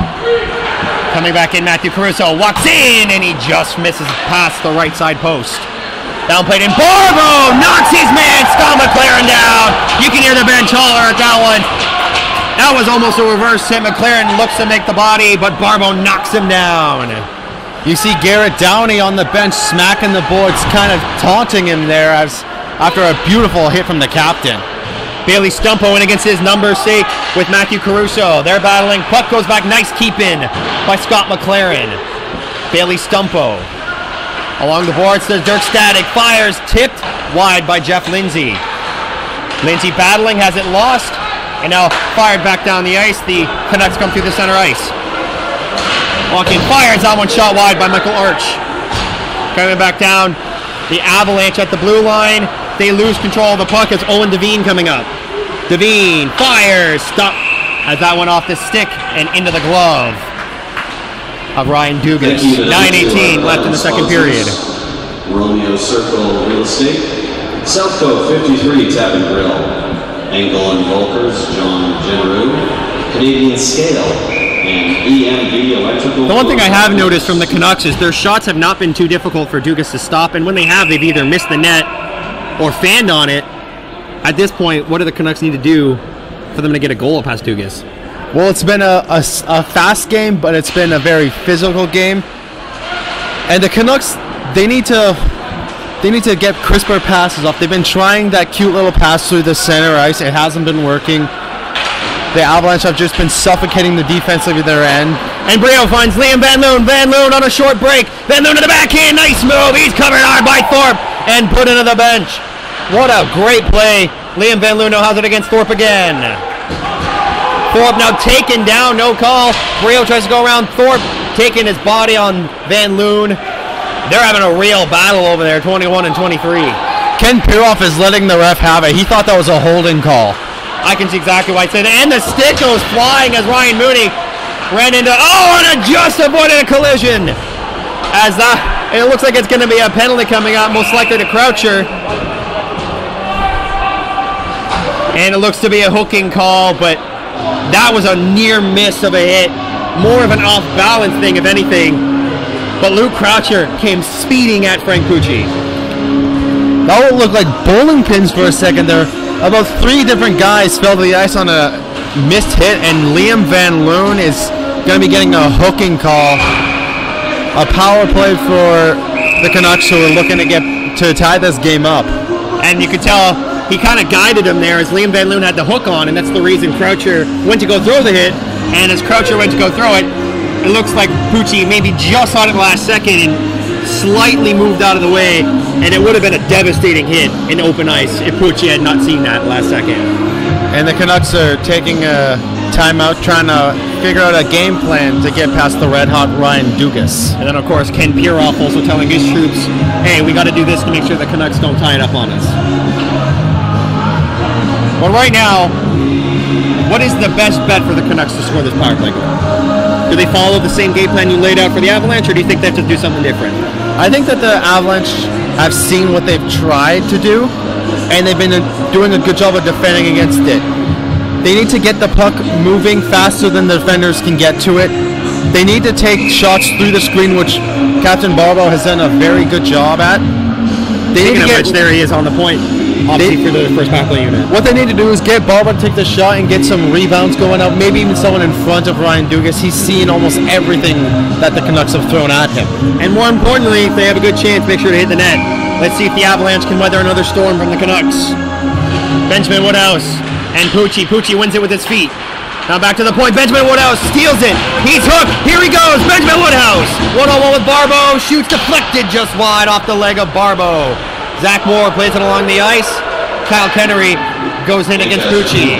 Coming back in, Matthew Caruso walks in, and he just misses past the right side post. Down played in. Barbo knocks his man, Scott McLaren, down. You can hear the bench holler at that one. That was almost a reverse hit. McLaren looks to make the body, but Barbo knocks him down. You see Garrett Downey on the bench smacking the boards, kind of taunting him there after a beautiful hit from the captain. Bailey Stumpo in against his number's sake with Matthew Caruso. They're battling. Puck goes back. Nice keep in by Scott McLaren. Bailey Stumpo. Along the boards, there's Dirk Static. Fires, tipped wide by Jeff Lindsay. Lindsay battling, has it lost. And now fired back down the ice. The Canucks come through the center ice. Walking, fires that one, shot wide by Michael Arch. Coming back down, the Avalanche at the blue line. They lose control of the puck as Owen Devine coming up. Devine fires, stop as that went off the stick and into the glove of Ryan Dugas. 9:18 left in the second period. Romeo Circle Real Estate, Southcote 53 Tap and Grill, Engel and Volkers, John Generou, Canadian Scale, and EMV Electrical. The one thing I have noticed from the Canucks is their shots have not been too difficult for Dugas to stop, and when they have, they've either missed the net or fanned on it. At this point, what do the Canucks need to do for them to get a goal past Dugas? Well, it's been a fast game, but it's been a very physical game. And the Canucks they need to get crisper passes off. They've been trying that cute little pass through the center ice. It hasn't been working. The Avalanche have just been suffocating the defense over their end. And Brio finds Liam Van Loon. Van Loon on a short break. Van Loon to the backhand. Nice move. He's covered hard by Thorpe and put into the bench. What a great play. Liam Van Loon now has it against Thorpe again. Thorpe now taken down. No call. Brio tries to go around Thorpe, taking his body on Van Loon. They're having a real battle over there, 21 and 23. Ken Piroff is letting the ref have it. He thought that was a holding call. I can see exactly why I said it. And the stick goes flying as Ryan Mooney ran into, and just avoided a collision. As it looks like it's going to be a penalty coming out, most likely to Croucher. And it looks to be a hooking call, but that was a near miss of a hit. More of an off-balance thing, if anything. But Luke Croucher came speeding at Frank Pucci. That would look like bowling pins for a second there. About 3 different guys fell to the ice on a missed hit, and Liam Van Loon is going to be getting a hooking call. A power play for the Canucks, who are looking to tie this game up. And you could tell he kind of guided him there as Liam Van Loon had the hook on, and that's the reason Croucher went to go throw the hit. And as Croucher went to go throw it, it looks like Pucci maybe just on it last second and slightly moved out of the way, and it would have been a devastating hit in open ice if Pucci had not seen that last second. And the Canucks are taking a timeout, trying to figure out a game plan to get past the red-hot Ryan Dugas. And then, of course, Ken Piroff also telling his troops, hey, we got to do this to make sure the Canucks don't tie it up on us. But right now, what is the best bet for the Canucks to score this power play goal? Do they follow the same game plan you laid out for the Avalanche, or do you think they have to do something different? I think that the Avalanche have seen what they've tried to do, and they've been doing a good job of defending against it. They need to get the puck moving faster than the defenders can get to it. They need to take shots through the screen, which Captain Barbo has done a very good job at. Speaking of which, there he is on the point. Obviously for the first power play unit. What they need to do is get Barber to take the shot and get some rebounds going up, maybe even someone in front of Ryan Dugas. He's seen almost everything that the Canucks have thrown at him. And more importantly, if they have a good chance, make sure to hit the net. Let's see if the Avalanche can weather another storm from the Canucks. Benjamin Woodhouse and Pucci. Pucci wins it with his feet. Now back to the point. Benjamin Woodhouse steals it. He's hooked. Here he goes. Benjamin Woodhouse. 1-on-1 with Barbo. Shoots deflected just wide off the leg of Barbo. Zach Moore plays it along the ice. Kyle Kennery goes in against Pucci.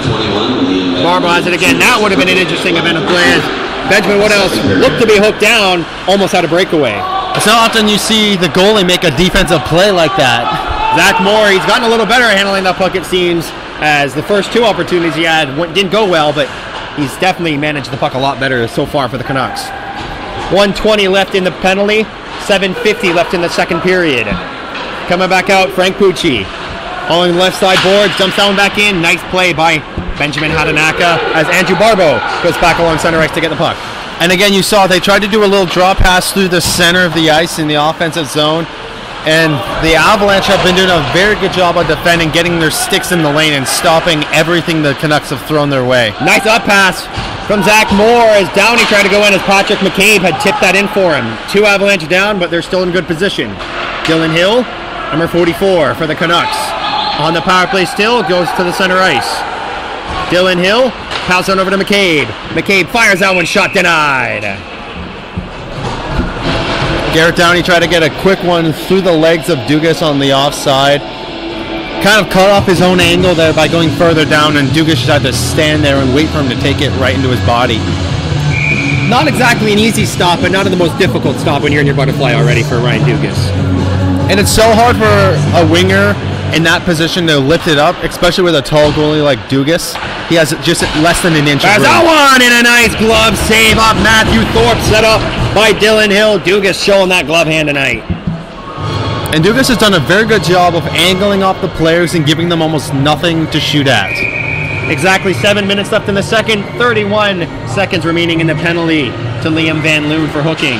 Barbo has it again. That would have been an interesting event of play. Benjamin Woodhouse looked to be hooked down, almost had a breakaway. It's not often you see the goalie make a defensive play like that. Zach Moore, he's gotten a little better at handling that puck, it seems, as the first 2 opportunities he had didn't go well, but he's definitely managed the puck a lot better so far for the Canucks. 1:20 left in the penalty, 7:50 left in the second period. Coming back out, Frank Pucci. Along the left side boards, dumps that one back in. Nice play by Benjamin Hatanaka as Andrew Barbo goes back along center ice to get the puck. And again, you saw they tried to do a little draw pass through the center of the ice in the offensive zone. And the Avalanche have been doing a very good job of defending, getting their sticks in the lane and stopping everything the Canucks have thrown their way. Nice up pass from Zach Moore as Downey tried to go in as Patrick McCabe had tipped that in for him. 2 Avalanche down, but they're still in good position. Dylan Hill, number 44 for the Canucks. On the power play still, goes to the center ice. Dylan Hill, pass on over to McCabe. McCabe fires that one, shot denied. Garrett Downey tried to get a quick one through the legs of Dugas on the offside. Kind of cut off his own angle there by going further down, and Dugas just had to stand there and wait for him to take it right into his body. Not exactly an easy stop, but not the most difficult stop when you're in your butterfly already for Ryan Dugas. And it's so hard for a winger in that position to lift it up, especially with a tall goalie like Dugas. He has just less than an inch of There's that one, and a nice glove save off Matthew Thorpe, set up by Dylan Hill. Dugas showing that glove hand tonight. And Dugas has done a very good job of angling off the players and giving them almost nothing to shoot at. Exactly 7 minutes left in the second, 31 seconds remaining in the penalty to Liam Van Loon for hooking.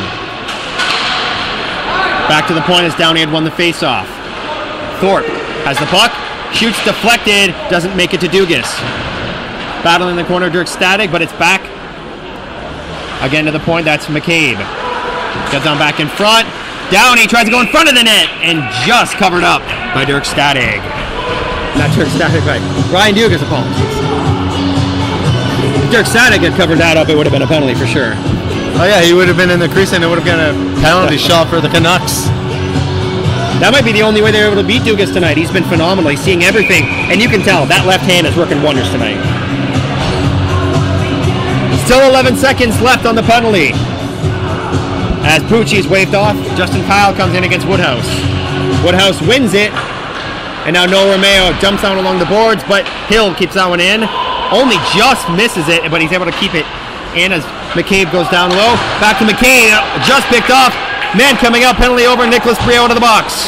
Back to the point as Downey had won the faceoff. Thorpe has the puck, shoots deflected, doesn't make it to Dugas. Battling in the corner, Dirk Static, but it's back. Again to the point, that's McCabe. Gets on back in front. Downey tries to go in front of the net and just covered up by Dirk Stadig. Not Dirk Stadig, right? Ryan Dugas, apologies. If Dirk Stadig had covered that up, it would have been a penalty for sure. Oh yeah, he would have been in the crease and it would have been a penalty shot for the Canucks. That might be the only way they were able to beat Dugas tonight. He's been phenomenal. He's seeing everything. And you can tell that left hand is working wonders tonight. Still 11 seconds left on the penalty. As Pucci's waved off, Justin Kyle comes in against Woodhouse. Woodhouse wins it. And now Noah Romeo jumps down along the boards, but Hill keeps that one in. Only just misses it, but he's able to keep it in as McCabe goes down low. Back to McCabe, just picked off. Man coming up, penalty over, Nicholas Brio into the box.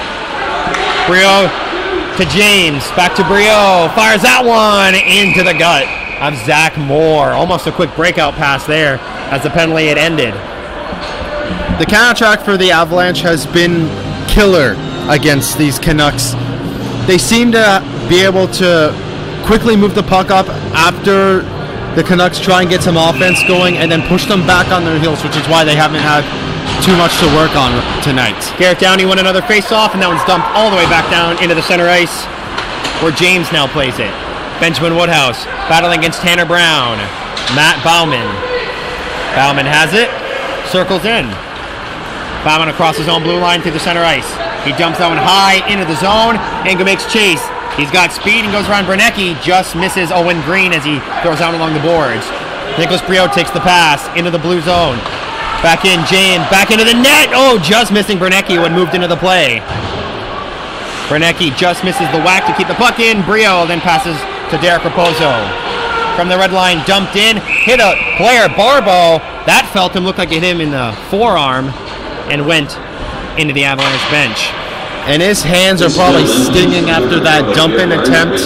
Brio to James, back to Brio, fires that one into the gut of Zach Moore. Almost a quick breakout pass there as the penalty had ended. The counter-attack for the Avalanche has been killer against these Canucks. They seem to be able to quickly move the puck up after the Canucks try and get some offense going and then push them back on their heels, which is why they haven't had too much to work on tonight. Garrett Downey won another face-off, and that one's dumped all the way back down into the center ice, where James now plays it. Benjamin Woodhouse battling against Tanner Brown. Matt Bauman. Bauman has it, circles in. Bauman across his own blue line through the center ice. He dumps that one high into the zone. Inga makes chase. He's got speed and goes around Bernecki. Just misses Owen Green as he throws down along the boards. Nicholas Brio takes the pass into the blue zone. Back in, James, back into the net. Oh, just missing Bernecki when moved into the play. Bernecki just misses the whack to keep the puck in. Brio then passes to Derek Raposo. From the red line, dumped in, hit a player, Barbo. That felt him, looked like it hit him in the forearm and went into the Avalanche bench. And his hands are probably stinging after that dump-in attempt.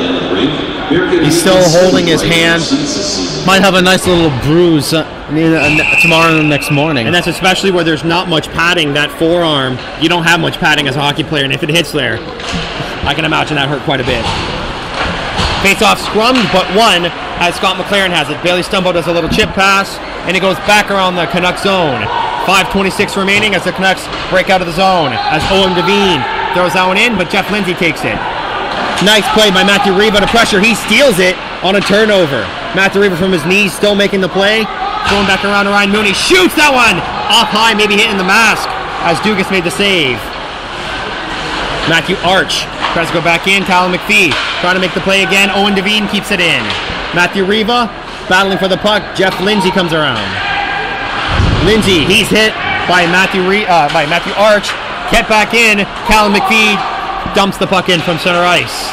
He's still holding his hand. Might have a nice little bruise tomorrow and next morning. And that's especially where there's not much padding. That forearm, you don't have much padding as a hockey player, and if it hits there, I can imagine that hurt quite a bit. Face-off scrummed, but one, as Scott McLaren has it. Bailey Stumbo does a little chip pass, and it goes back around the Canucks zone. 5:26 remaining as the Canucks break out of the zone. As Owen Devine throws that one in, but Jeff Lindsay takes it. Nice play by Matthew Riva to pressure. He steals it on a turnover. Matthew Riva from his knees still making the play. Going back around to Ryan Mooney. Shoots that one! Off high, maybe hitting the mask as Dugas made the save. Matthew Arch tries to go back in. Tyler McPhee trying to make the play again. Owen Devine keeps it in. Matthew Riva battling for the puck. Jeff Lindsay comes around. Lindsay, he's hit by Matthew Arch. Kept back in. Callum McPhee dumps the puck in from center ice.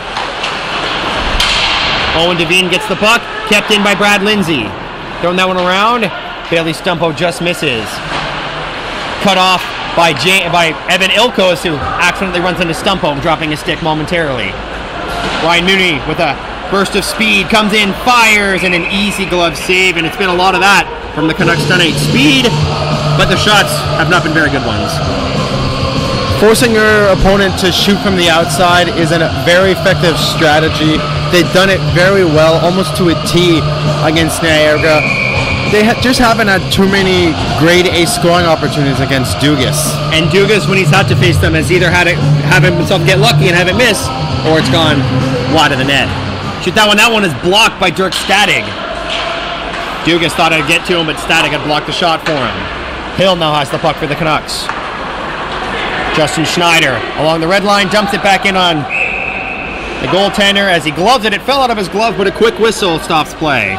Owen Devine gets the puck. Kept in by Brad Lindsay. Throwing that one around. Bailey Stumpo just misses. Cut off by Evan Ilkos, who accidentally runs into Stumpo, dropping his stick momentarily. Ryan Mooney with a burst of speed comes in, fires, and an easy glove save, and it's been a lot of that from the Canucks tonight. Speed, but the shots have not been very good ones. Forcing your opponent to shoot from the outside is a very effective strategy. They've done it very well, almost to a T against Niagara. They just haven't had too many grade A scoring opportunities against Dugas. And Dugas, when he's had to face them, has either had to have himself get lucky and have it miss, or it's gone wide of the net. Shoot that one. That one is blocked by Dirk Stadig. Dugas thought I'd get to him, but Stadig had blocked the shot for him. Hill now has the puck for the Canucks. Justin Schneider along the red line, dumps it back in on the goaltender. As he gloves it, it fell out of his glove, but a quick whistle stops play.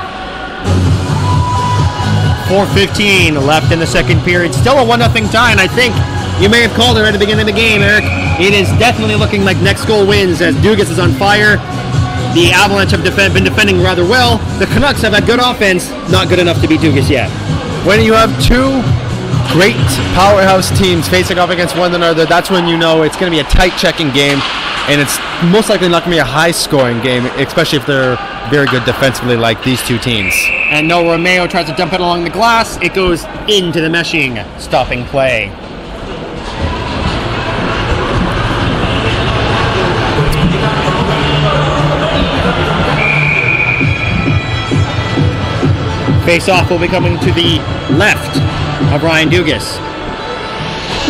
4:15 left in the second period. Still a 1-0 tie, and I think you may have called it right at the beginning of the game, Eric. It is definitely looking like next goal wins as Dugas is on fire. The Avalanche have been defending rather well. The Canucks have had good offense, not good enough to beat Dugas yet. When you have two great powerhouse teams facing off against one another, that's when you know it's going to be a tight checking game, and it's most likely not going to be a high scoring game, especially if they're very good defensively like these two teams. And Noah Romeo tries to dump it along the glass. It goes into the meshing, stopping play. Face-off will be coming to the left of Ryan Dugas.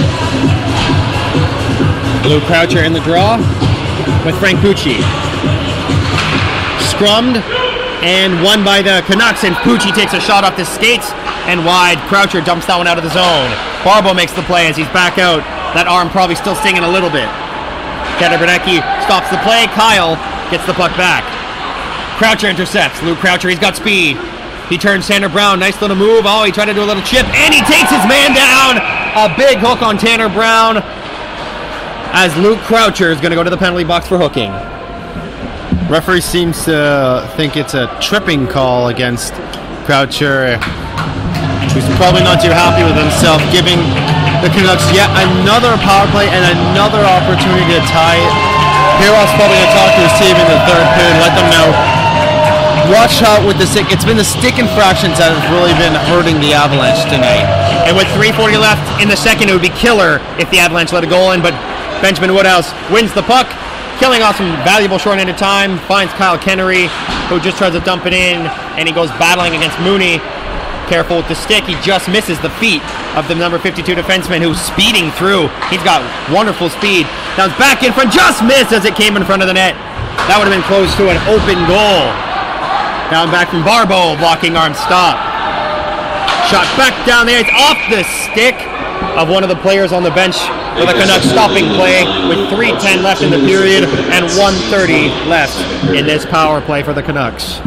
Luke Croucher in the draw with Frank Pucci. Scrummed and won by the Canucks, and Pucci takes a shot off the skates and wide. Croucher dumps that one out of the zone. Barbo makes the play as he's back out. That arm probably still stinging a little bit. Tanner Bernecki stops the play. Kyle gets the puck back. Croucher intercepts. Luke Croucher, he's got speed. He turns Tanner Brown. Nice little move. Oh, he tried to do a little chip, and he takes his man down. A big hook on Tanner Brown as Luke Croucher is going to go to the penalty box for hooking. Referee seems to think it's a tripping call against Croucher, who's probably not too happy with himself, giving the Canucks yet another power play and another opportunity to tie it. Piro's probably going to talk to his team in the third period, let them know, watch out with the stick. It's been the stick infractions that have really been hurting the Avalanche tonight. And with 3:40 left in the second, it would be killer if the Avalanche let a goal in, but Benjamin Woodhouse wins the puck, killing off some valuable short-handed time, finds Kyle Kennery, who just tries to dump it in, and he goes battling against Mooney. Careful with the stick, he just misses the feet of the number 52 defenseman who's speeding through. He's got wonderful speed. Now it's back in front, just missed as it came in front of the net. That would have been close to an open goal. Down back from Barbo, blocking arm stop. Shot back down there, it's off the stick of one of the players on the bench for the Canucks, stopping play with 3:10 left in the period and 1:30 left in this power play for the Canucks.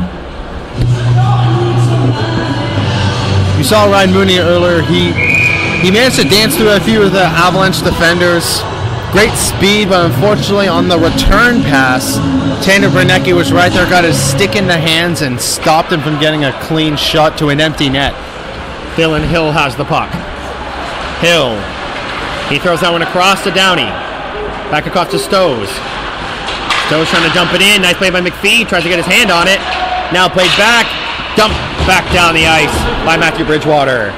You saw Ryan Mooney earlier. He managed to dance through a few of the Avalanche defenders. Great speed, but unfortunately on the return pass, Tanner Bernecki was right there, got his stick in the hands and stopped him from getting a clean shot to an empty net. Dylan Hill has the puck. Hill. He throws that one across to Downey. Back across to Stowe. Stowe trying to dump it in. Nice play by McPhee. Tries to get his hand on it. Now played back. Dumped back down the ice by Matthew Bridgewater.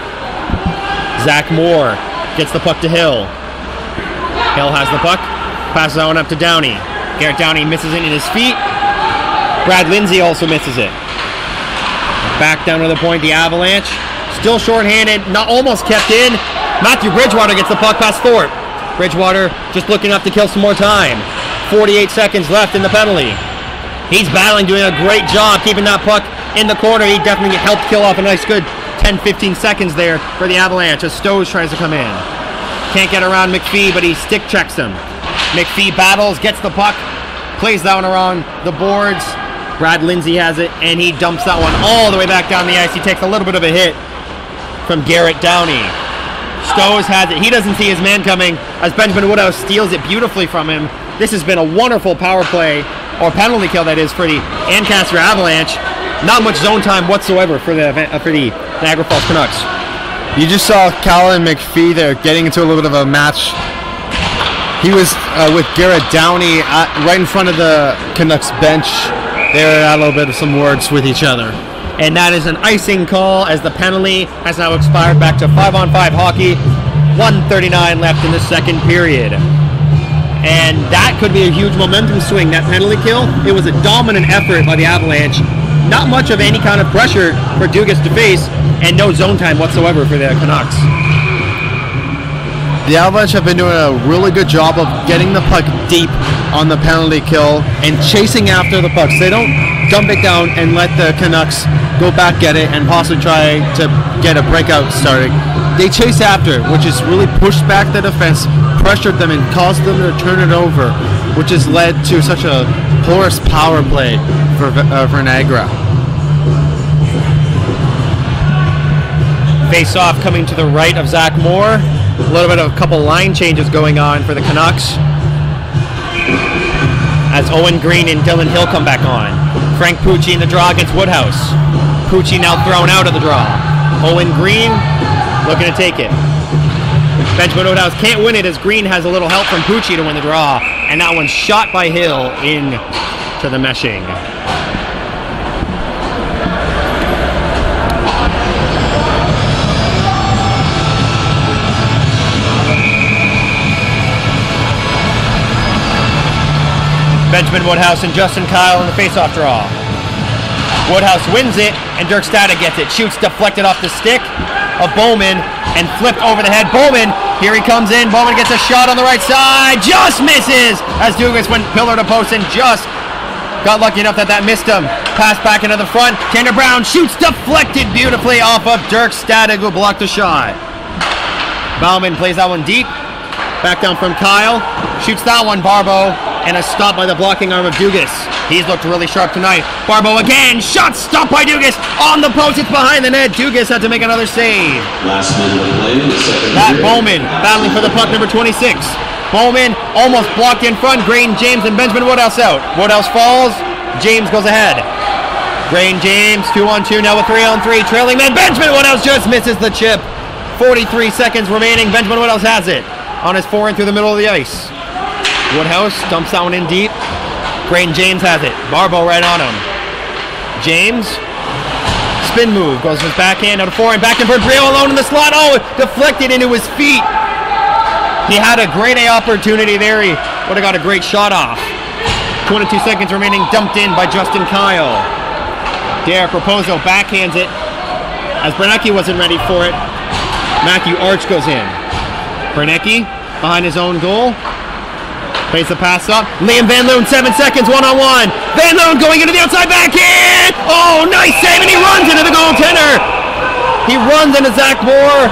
Zach Moore gets the puck to Hill. Hill has the puck. Passes that one up to Downey. Garrett Downey misses it in his feet. Brad Lindsay also misses it. Back down to the point, the Avalanche. Still shorthanded, not almost kept in. Matthew Bridgewater gets the puck past Thorpe. Bridgewater just looking up to kill some more time. 48 seconds left in the penalty. He's battling, doing a great job keeping that puck in the corner. He definitely helped kill off a nice good 10-15 seconds there for the Avalanche as Stowe tries to come in. Can't get around McPhee, but he stick checks him. McPhee battles, gets the puck, plays that one around the boards. Brad Lindsay has it, and he dumps that one all the way back down the ice. He takes a little bit of a hit from Garrett Downey. Stowe has it. He doesn't see his man coming as Benjamin Woodhouse steals it beautifully from him. This has been a wonderful power play, or penalty kill that is, for the Ancaster Avalanche. Not much zone time whatsoever for the Niagara Falls Canucks. You just saw Callan McPhee there getting into a little bit of a match. He was with Garrett Downey right in front of the Canucks bench. They had a little bit of some words with each other. And that is an icing call as the penalty has now expired. Back to 5-on-5 hockey. 1:39 left in the second period. And that could be a huge momentum swing, that penalty kill. It was a dominant effort by the Avalanche. Not much of any kind of pressure for Dugas to face, and no zone time whatsoever for the Canucks. The Avalanche have been doing a really good job of getting the puck deep on the penalty kill and chasing after the pucks. They don't dump it down and let the Canucks go back at it and possibly try to get a breakout started. They chase after it, which has really pushed back the defense, pressured them, and caused them to turn it over, which has led to such a porous power play for Niagara. Face off coming to the right of Zach Moore. A little bit of a couple line changes going on for the Canucks as Owen Green and Dylan Hill come back on. Frank Pucci in the draw against Woodhouse. Pucci now thrown out of the draw. Owen Green looking to take it. Benjamin Woodhouse can't win it as Green has a little help from Pucci to win the draw, and that one's shot by Hill in to the meshing. Benjamin Woodhouse and Justin Kyle in the face-off draw. Woodhouse wins it, and Dirk Stata gets it. Shoots deflected off the stick of Bowman and flipped over the head. Bowman Here he comes in. Bowman gets a shot on the right side. Just misses as Dugas went pillar to post and just got lucky enough that missed him. Pass back into the front. Tanner Brown shoots deflected beautifully off of Dirk Stadig, who blocked the shot. Bauman plays that one deep. Back down from Kyle. Shoots that one, Barbo. And a stop by the blocking arm of Dugas. He's looked really sharp tonight. Barbo again. Shot stopped by Dugas. On the post. It's behind the net. Dugas had to make another save. Last minute of play in the second Matt period. Bowman battling for the puck, number 26. Bowman almost blocked in front. Graydon James and Benjamin Woodhouse out. Woodhouse falls. James goes ahead. Graydon James, 2-on-2 now with 3-on-3. Trailing man. Benjamin Woodhouse just misses the chip. 43 seconds remaining. Benjamin Woodhouse has it on his forehand through the middle of the ice. Woodhouse dumps that one in deep. Graydon James has it. Barbo right on him. James. Spin move. Goes to his backhand out of forehand. Back in for Brio alone in the slot. Oh, deflected into his feet. He had a great opportunity there. He would have got a great shot off. 22 seconds remaining. Dumped in by Justin Kyle. Derek Raposo backhands it. As Bernecki wasn't ready for it, Matthew Arch goes in. Bernecki behind his own goal. Plays the pass up. Liam Van Loon, 7 seconds, one-on-one. Van Loon going into the outside backhand. Oh, nice save, and he runs into the goaltender. He runs into Zach Moore.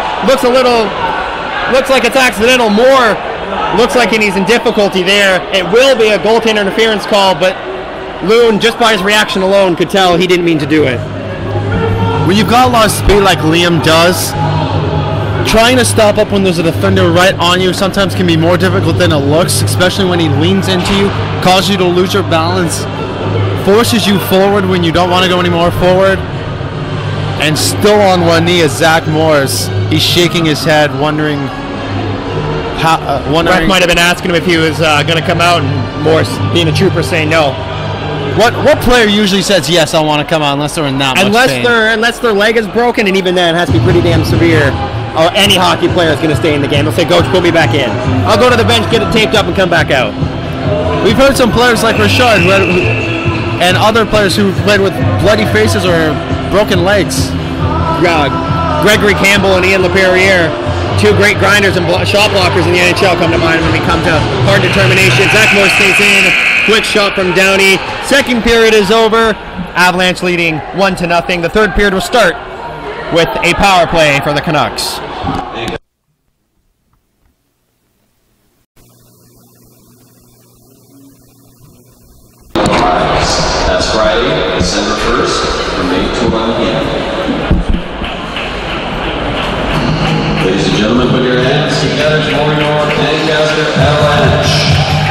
Looks like it's accidental. Moore looks like he's in difficulty there. It will be a goaltender interference call, but Loon, just by his reaction alone, could tell he didn't mean to do it. When you've got a lot of speed like Liam does, trying to stop up when there's a defender right on you sometimes can be more difficult than it looks, especially when he leans into you, causes you to lose your balance, forces you forward when you don't want to go any more forward, and still on one knee as Zach Morris. He's shaking his head, wondering how. Ref might have been asking him if he was going to come out, and Morris, being a trooper, saying no. What player usually says yes, I want to come out unless they're in that much pain? Unless their leg is broken, and even then it has to be pretty damn severe. Or any hockey player is going to stay in the game. They'll say, "Coach, put me back in. I'll go to the bench, get it taped up, and come back out." We've heard some players like Rashad and other players who played with bloody faces or broken legs. Gregory Campbell and Ian LaPerriere, two great grinders and shot blockers in the NHL, come to mind when we come to hard determination. Zach Moore stays in. Quick shot from Downey. Second period is over. Avalanche leading 1-0. The third period will start with a power play for the Canucks. That's Friday, December 1st, from 8 to 1 p.m. Ladies and gentlemen, put your hands together for your Lancaster Avalanche.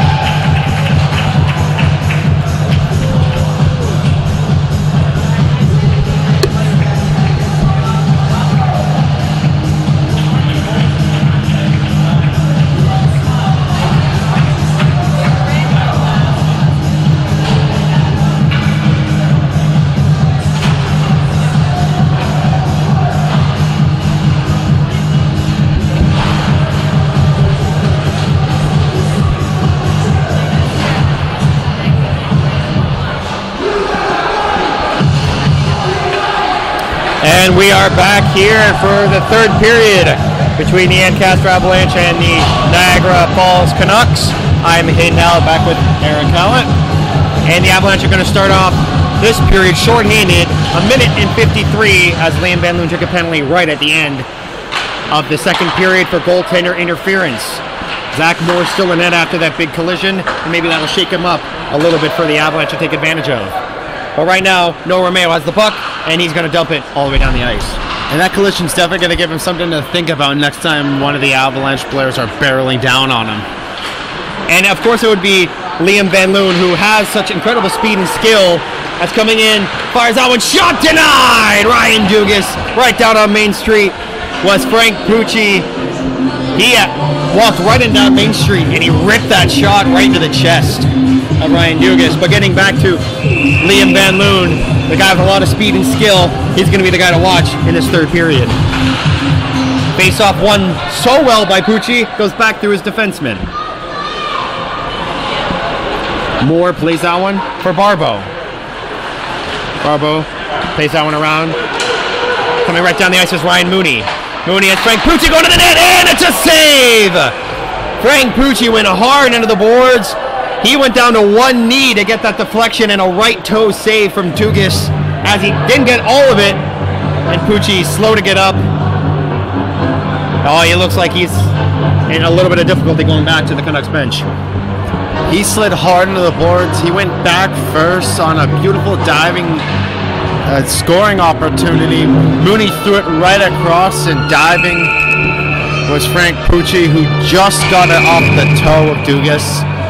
And we are back here for the third period between the Ancaster Avalanche and the Niagara Falls Canucks. I'm Hayden Hallett back with Aaron Hallett. And the Avalanche are going to start off this period shorthanded, 1:53, as Liam Van Loon took a penalty right at the end of the second period for goaltender interference. Zach Moore still in net after that big collision, and maybe that'll shake him up a little bit for the Avalanche to take advantage of. But right now, Noah Romeo has the puck, and he's going to dump it all the way down the ice. And that collision's definitely going to give him something to think about next time one of the Avalanche players are barreling down on him. And of course it would be Liam Van Loon, who has such incredible speed and skill. That's coming in, fires out one, shot denied! Ryan Dugas, right down on Main Street, was Frank Pucci. He walked right into Main Street, and he ripped that shot right into the chest of Ryan Dugas. But getting back to Liam Van Loon, the guy with a lot of speed and skill, he's going to be the guy to watch in this third period. Face-off won so well by Pucci, goes back through his defenseman. Moore plays that one for Barbo. Barbo plays that one around. Coming right down the ice is Ryan Mooney. Mooney has Frank Pucci going to the net, and it's a save! Frank Pucci went hard into the boards. He went down to one knee to get that deflection and a right toe save from Dugas, as he didn't get all of it, and Pucci slow to get up. Oh, he looks like he's in a little bit of difficulty going back to the Canucks bench. He slid hard into the boards. He went back first on a beautiful diving scoring opportunity. Mooney threw it right across, and diving was Frank Pucci, who just got it off the toe of Dugas.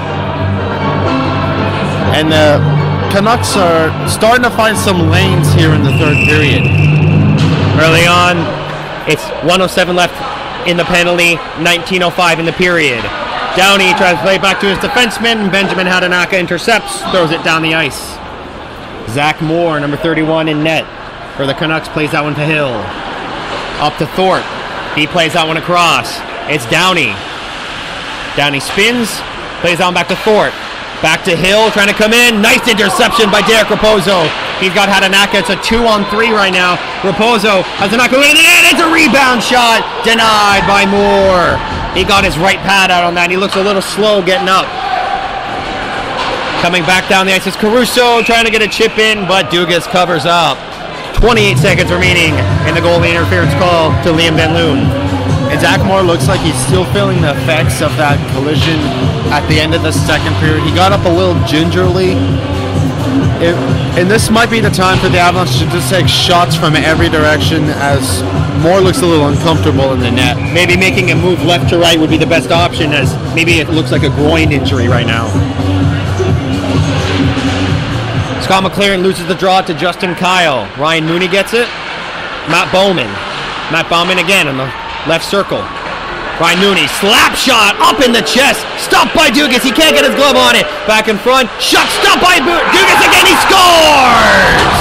And the Canucks are starting to find some lanes here in the third period. Early on, it's 1:07 left in the penalty, 19:05 in the period. Downey tries to play back to his defenseman. Benjamin Hadanaka intercepts, throws it down the ice. Zach Moore, number 31 in net for the Canucks, plays that one to Hill. Up to Thorpe. He plays that one across. It's Downey. Downey spins, plays that one back to Thorpe. Back to Hill, trying to come in. Nice interception by Derek Raposo. He's got Hadanaka. It's a 2-on-3 right now. Raposo has Hadanaka in the end. It's a rebound shot. Denied by Moore. He got his right pad out on that. He looks a little slow getting up. Coming back down the ice is Caruso, trying to get a chip in, but Dugas covers up. 28 seconds remaining in the goalie interference call to Liam Van Loon. And Zach Moore looks like he's still feeling the effects of that collision at the end of the second period. He got up a little gingerly. And this might be the time for the Avalanche to just take shots from every direction, as Moore looks a little uncomfortable in the net. Maybe making a move left to right would be the best option, as maybe it looks like a groin injury right now. Scott McLaren loses the draw to Justin Kyle. Ryan Mooney gets it. Matt Bowman. Matt Bowman again in the left circle. Ryan Mooney, slap shot up in the chest. Stopped by Dugas. He can't get his glove on it. Back in front. Shot stopped by Dugas again. He scores!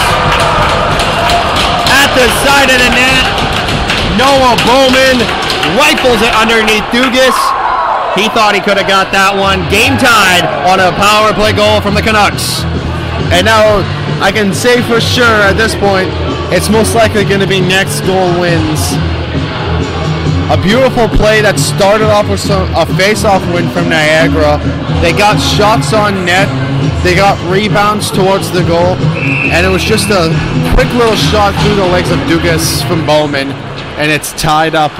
At the side of the net, Noah Bowman rifles it underneath Dugas. He thought he could have got that one. Game tied on a power play goal from the Canucks. And now I can say for sure at this point, it's most likely going to be next goal wins. A beautiful play that started off with a face-off win from Niagara. They got shots on net. They got rebounds towards the goal. And it was just a quick little shot through the legs of Dugas from Bowman. And it's tied up.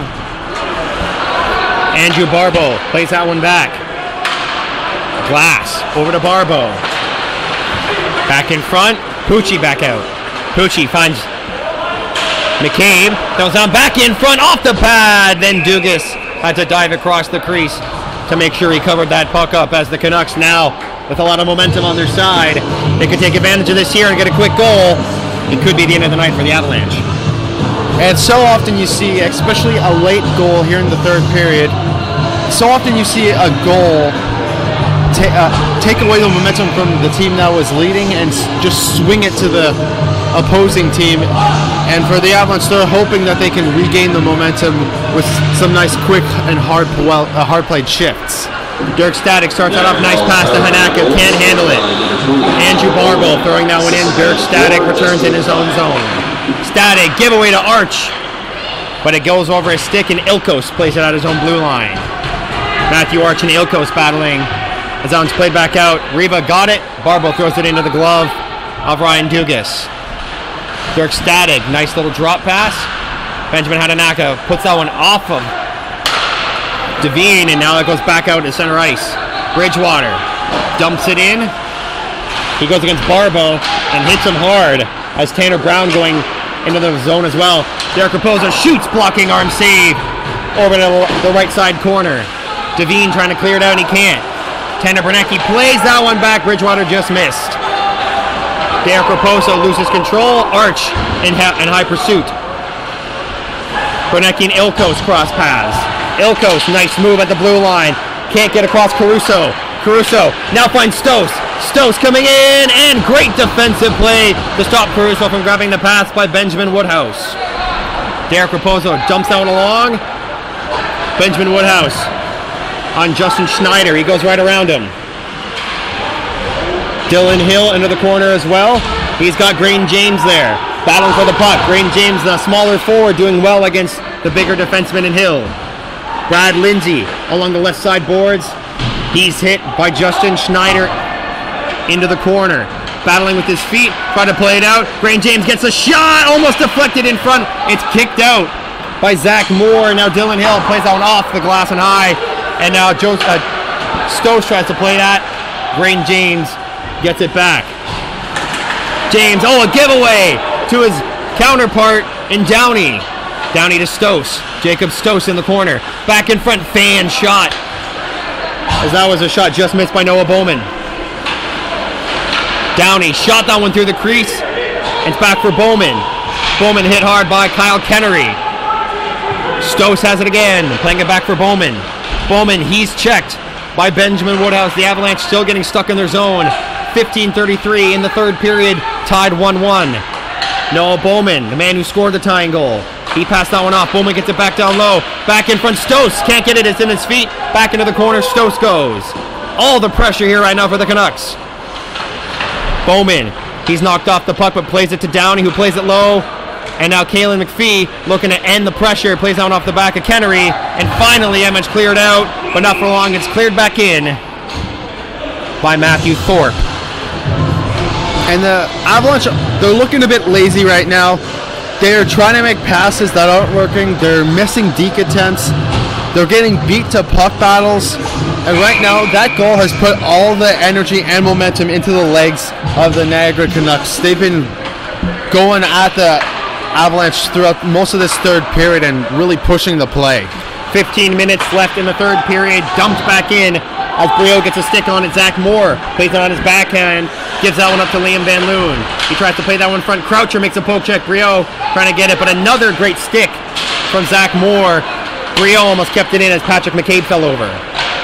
Andrew Barbeau plays that one back. Glass over to Barbeau. Back in front, Pucci back out. Pucci finds McCabe, throws on back in front, off the pad. Then Dugas had to dive across the crease to make sure he covered that puck up, as the Canucks now, with a lot of momentum on their side, they could take advantage of this here and get a quick goal. It could be the end of the night for the Avalanche. And so often you see, especially a late goal here in the third period, so often you see a goal take away the momentum from the team that was leading and just swing it to the opposing team. And for the Avalanche, they're hoping that they can regain the momentum with some nice quick and hard-played shifts. Dirk Static starts that off, nice pass to Hadanaka, can't handle it. Andrew Barbeau throwing that one in. Dirk Static returns in his own zone. Static, giveaway to Arch, but it goes over his stick, and Ilkos plays it out his own blue line. Matthew Arch and Ilkos battling. As that one's played back out, Riva got it. Barbeau throws it into the glove of Ryan Dugas. Dirk Static, nice little drop pass. Benjamin Hadanaka puts that one off of Devine, and now it goes back out to center ice. Bridgewater dumps it in. He goes against Barbeau and hits him hard, as Tanner Brown going into the zone as well. Derek Raposo shoots, blocking arm save over to the right side corner. Devine trying to clear it out, and he can't. Tanner Bernecki plays that one back. Bridgewater just missed. Derek Raposo loses control. Arch in high pursuit. Bernecki and Ilkos cross paths. Ilkos, nice move at the blue line. Can't get across Caruso. Caruso now finds Stos. Stos coming in, and great defensive play to stop Caruso from grabbing the pass by Benjamin Woodhouse. Derek Raposo dumps that one along. Benjamin Woodhouse on Justin Schneider. He goes right around him. Dylan Hill into the corner as well. He's got Green James there. battling for the puck. Braden James, the smaller forward, doing well against the bigger defenseman in Hill. Brad Lindsay along the left side boards. He's hit by Justin Schneider into the corner. Battling with his feet, trying to play it out. Braden James gets a shot, almost deflected in front. It's kicked out by Zach Moore. Now Dylan Hill plays that one off the glass and high. And now Stokes tries to play that. Braden James gets it back. James, a giveaway to his counterpart in Downey. Downey to Stokes. Jacob Stokes in the corner. Back in front, fan shot. As that was a shot just missed by Noah Bowman. Downey shot that one through the crease. It's back for Bowman. Bowman hit hard by Kyle Kennery. Stokes has it again, playing it back for Bowman. Bowman, he's checked by Benjamin Woodhouse. The Avalanche still getting stuck in their zone. 15:33 in the third period, tied 1-1. Noah Bowman, the man who scored the tying goal. He passed that one off. Bowman gets it back down low. Back in front, Stokes can't get it. It's in his feet. Back into the corner, Stokes goes. All the pressure here right now for the Canucks. Bowman, he's knocked off the puck but plays it to Downey, who plays it low. And now Kalen McPhee looking to end the pressure. Plays down off the back of Kennery. And finally, Edmonds cleared out, but not for long. It's cleared back in by Matthew Thorpe. And the Avalanche, they're looking a bit lazy right now. They're trying to make passes that aren't working. They're missing deke attempts. They're getting beat to puck battles. And right now, that goal has put all the energy and momentum into the legs of the Niagara Canucks. They've been going at the Avalanche throughout most of this third period and really pushing the play. 15 minutes left in the third period. Dumped back in as Brio gets a stick on it. Zach Moore plays it on his backhand. Gives that one up to Liam Van Loon. He tries to play that one in front. Croucher makes a poke check. Brio trying to get it, but another great stick from Zach Moore. Brio almost kept it in as Patrick McCabe fell over.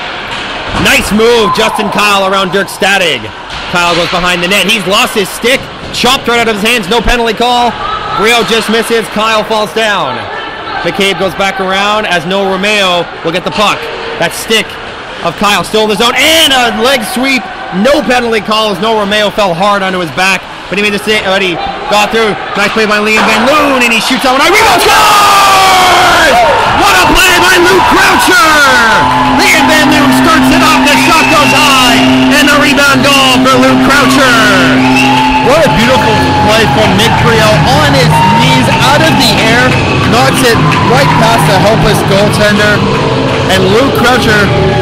Nice move, Justin Kyle around Dirk Stadig. Kyle goes behind the net. He's lost his stick. Chopped right out of his hands. No penalty call. Brio just misses. Kyle falls down. McCabe goes back around as Noah Romeo will get the puck. That stick of Kyle still in the zone. And a leg sweep. No penalty call as Noah Romeo fell hard onto his back. But he made the stick. But he got through. Nice play by Liam Van Loon. And he shoots out one. Rebound scores! What a play by Luke Croucher! Liam Van Loon skirts it off. The shot goes high. And a rebound goal for Luke Croucher. What a beautiful play from Nick Brio on his knees out of the air. Knocks it right past the helpless goaltender. And Luke Croucher,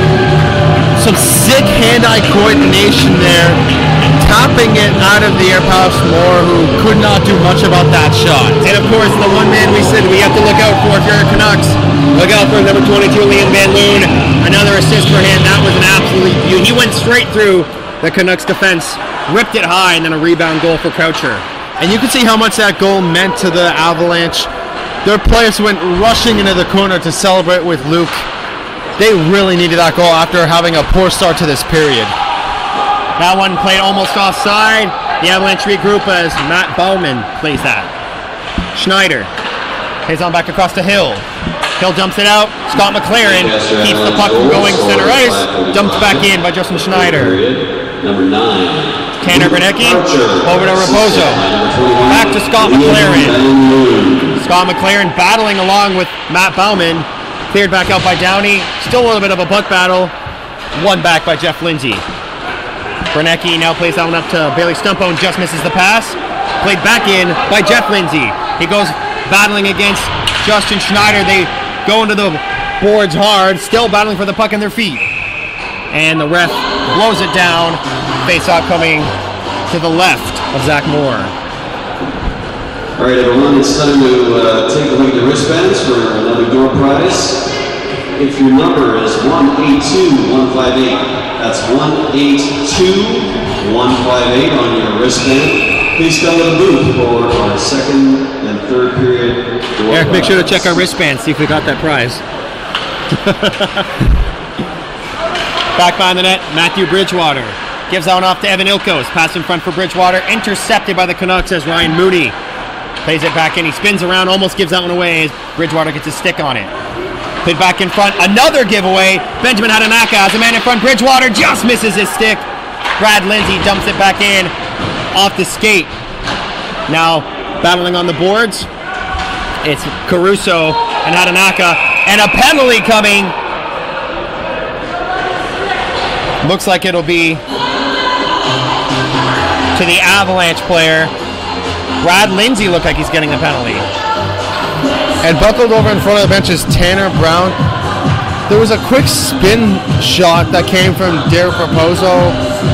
some sick hand-eye coordination there. Tapping it out of the air past Moore, who could not do much about that shot. And of course, the one man we said we have to look out for if you're a Canucks. Look out for number 22, Liam Van Loon. Another assist for him. That was an absolute beauty. He went straight through the Canucks defense, ripped it high, and then a rebound goal for Croucher. And you can see how much that goal meant to the Avalanche. Their players went rushing into the corner to celebrate with Luke. They really needed that goal after having a poor start to this period. That one played almost offside. The Avalanche regroup as Matt Bowman plays that. Schneider plays on back across to Hill. Hill dumps it out. Scott McLaren keeps the puck from going center ice. Dumped back in by Justin Schneider. Number 9. Tanner Bernecki over to Raposo. Back to Scott McLaren. Scott McLaren battling along with Matt Bowman. Cleared back out by Downey. Still a little bit of a puck battle. Won back by Jeff Lindsay. Bernecki now plays that one up to Bailey Stumpo and just misses the pass. Played back in by Jeff Lindsay. He goes battling against Justin Schneider. They go into the boards hard, still battling for the puck in their feet. And the ref blows it down. Face-off coming to the left of Zach Moore. All right, everyone, it's time to take a look at the wristbands for another door prize. If your number is 182158, that's 182158 on your wristband. Please come to the booth for our second and third period door Eric, make sure to prize. check our wristbands, see if we got that prize. Back behind the net, Matthew Bridgewater. Gives that one off to Evan Ilkos. Pass in front for Bridgewater. Intercepted by the Canucks as Ryan Mooney plays it back in. He spins around, almost gives that one away as Bridgewater gets his stick on it. Played back in front. Another giveaway. Benjamin Hadamaka has a man in front. Bridgewater just misses his stick. Brad Lindsay dumps it back in off the skate. Now battling on the boards. It's Caruso and Hatanaka, and a penalty coming. Looks like it'll be to the Avalanche player. Brad Lindsay looked like he's getting the penalty. And buckled over in front of the bench is Tanner Brown. There was a quick spin shot that came from Derek Raposo,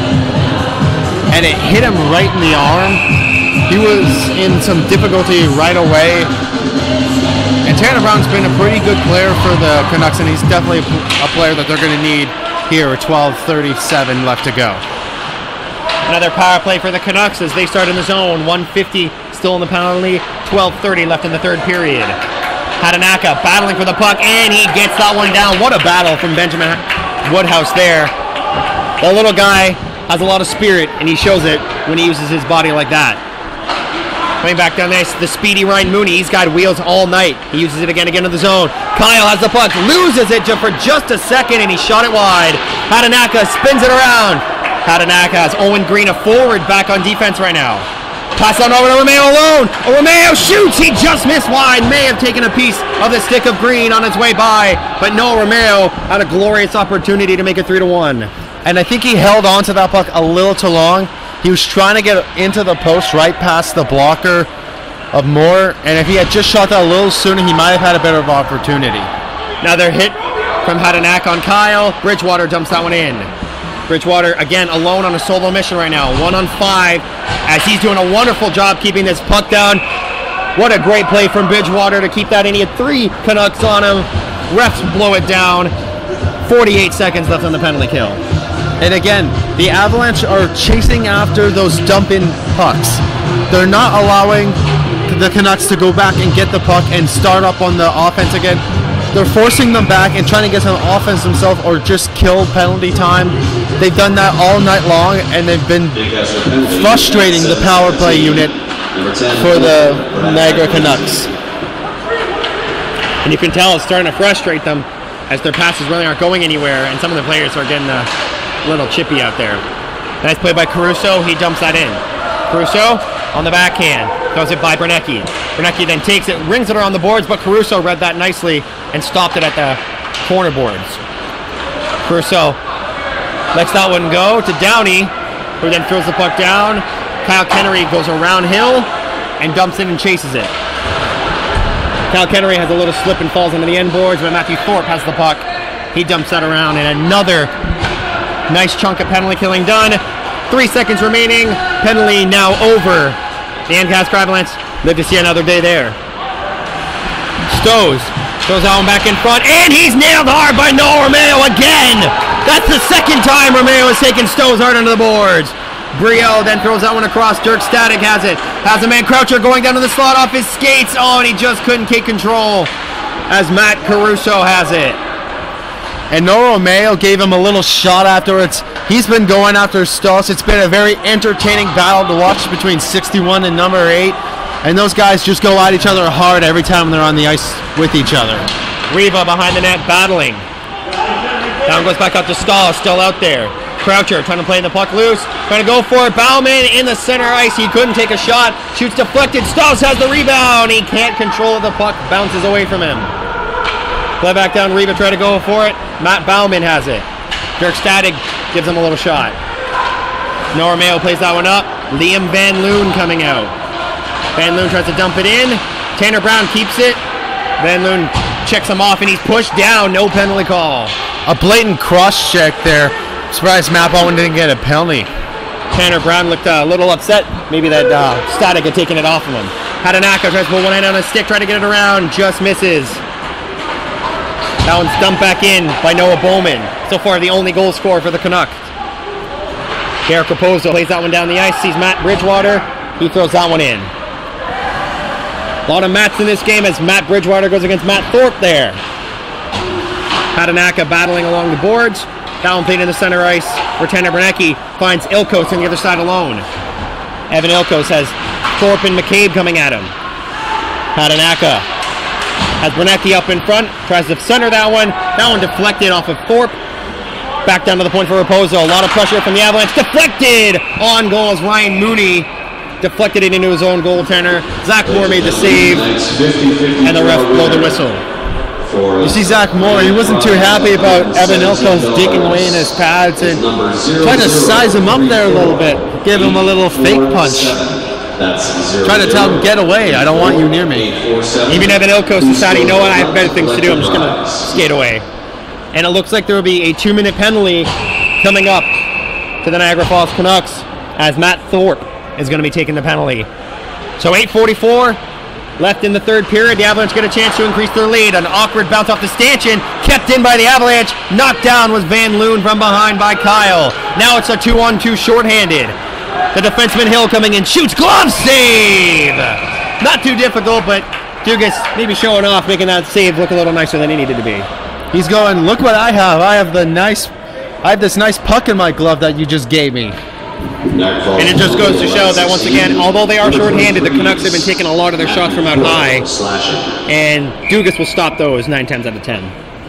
and it hit him right in the arm. He was in some difficulty right away. And Tanner Brown's been a pretty good player for the Canucks, and he's definitely a player that they're going to need here with 12:37 left to go. Another power play for the Canucks as they start in the zone. 150 still in the penalty. 12:30 left in the third period. Hatanaka battling for the puck, and he gets that one down. What a battle from Benjamin Woodhouse there. The little guy has a lot of spirit, and he shows it when he uses his body like that. Coming back down there, the speedy Ryan Mooney. He's got wheels all night. He uses it again in the zone. Kyle has the puck, loses it for just a second, and he shot it wide. Hatanaka spins it around. Hatanaka has Owen Green, a forward, back on defense right now. Pass on over to Romeo alone. Romeo shoots. He just missed wide. May have taken a piece of the stick of Green on his way by, but no, Romeo had a glorious opportunity to make it 3-1. And I think he held on to that puck a little too long. He was trying to get into the post right past the blocker of Moore, and if he had just shot that a little sooner, he might have had a better opportunity. Another hit from Hatanaka on Kyle. Bridgewater dumps that one in. Bridgewater, again, alone on a solo mission right now. 1-on-5, as he's doing a wonderful job keeping this puck down. What a great play from Bridgewater to keep that in. He had 3 Canucks on him. Refs blow it down. 48 seconds left on the penalty kill. And again, the Avalanche are chasing after those dump-in pucks. They're not allowing the Canucks to go back and get the puck and start up on the offense again. They're forcing them back and trying to get some offense themselves or just kill penalty time. They've done that all night long, and they've been frustrating the power play unit for the Niagara Canucks. And you can tell it's starting to frustrate them as their passes really aren't going anywhere, and some of the players are getting a little chippy out there. Nice play by Caruso. He dumps that in. Caruso on the backhand. Throws it by Bernecki. Bernecki then takes it, rings it around the boards, but Caruso read that nicely and stopped it at the corner boards. Caruso lets that one go to Downey, who then throws the puck down. Kyle Kennery goes around hill and dumps it and chases it. Kyle Kennery has a little slip and falls into the end boards, but Matthew Thorpe has the puck. He dumps that around, and another nice chunk of penalty killing done. 3 seconds remaining. Penalty now over. The Ancaster Avalanche live to see another day there. Stows throws that one back in front, and he's nailed hard by Noah Romeo again. That's the second time Romeo has taken Stows hard under the boards. Brio then throws that one across. Dirk Static has it. Has a man Croucher going down to the slot off his skates. Oh, and he just couldn't take control as Matt Caruso has it. And Noah Romeo gave him a little shot afterwards. He's been going after Stoss. It's been a very entertaining battle to watch between 61 and number 8. And those guys just go at each other hard every time they're on the ice with each other. Riva behind the net battling. Down goes back up to Stahl, still out there. Croucher trying to play the puck loose. Trying to go for it. Bauman in the center ice. He couldn't take a shot. Shoots deflected. Stahl has the rebound. He can't control the puck. Bounces away from him. Play back down. Riva try to go for it. Matt Bauman has it. Dirk Static gives him a little shot. Noah Romeo plays that one up. Liam Van Loon coming out. Van Loon tries to dump it in. Tanner Brown keeps it. Van Loon checks him off, and he's pushed down. No penalty call. A blatant cross check there. Surprised Matt Bauman didn't get a penalty. Tanner Brown looked a little upset. Maybe that Static had taken it off of him. Hatanaka tries to put one hand on his stick, try to get it around. Just misses. That one's dumped back in by Noah Bowman. So far, the only goal scorer for the Canucks. Derek Raposo plays that one down the ice. Sees Matt Bridgewater. He throws that one in. A lot of Matts in this game as Matt Bridgewater goes against Matt Thorpe there. Hatanaka battling along the boards. That one played in the center ice where Tanner Bernecki finds Ilkos on the other side alone. Evan Ilkos has Thorpe and McCabe coming at him. Hatanaka has Bernecki up in front, tries to center that one. That one deflected off of Thorpe. Back down to the point for Raposo. A lot of pressure from the Avalanche. Deflected! On goal is Ryan Mooney. deflected it into his own goaltender. Zach Moore made the save, and the ref blew the whistle. You see Zach Moore, he wasn't too happy about Evan Ilkos digging away in his pads and trying to size him up there a little bit, give him a little fake punch. Trying to tell him, get away, I don't want you near me. Even Evan Ilkos decided, you know what, I have better things to do, I'm just going to skate away. And it looks like there will be a 2-minute penalty coming up to the Niagara Falls Canucks as Matt Thorpe is going to be taking the penalty. So 8:44 left in the third period. The Avalanche get a chance to increase their lead. An awkward bounce off the stanchion, kept in by the Avalanche. Knocked down was Van Loon from behind by Kyle. Now it's a 2-on-2 shorthanded. The defenseman Hill coming in, shoots, glove save! Not too difficult, but Dugas maybe showing off, making that save look a little nicer than he needed to be. He's going, look what I have. I have this nice puck in my glove that you just gave me. And it just goes to show that once again, although they are shorthanded, the Canucks have been taking a lot of their shots from out high, and Dugas will stop those 9 times out of 10.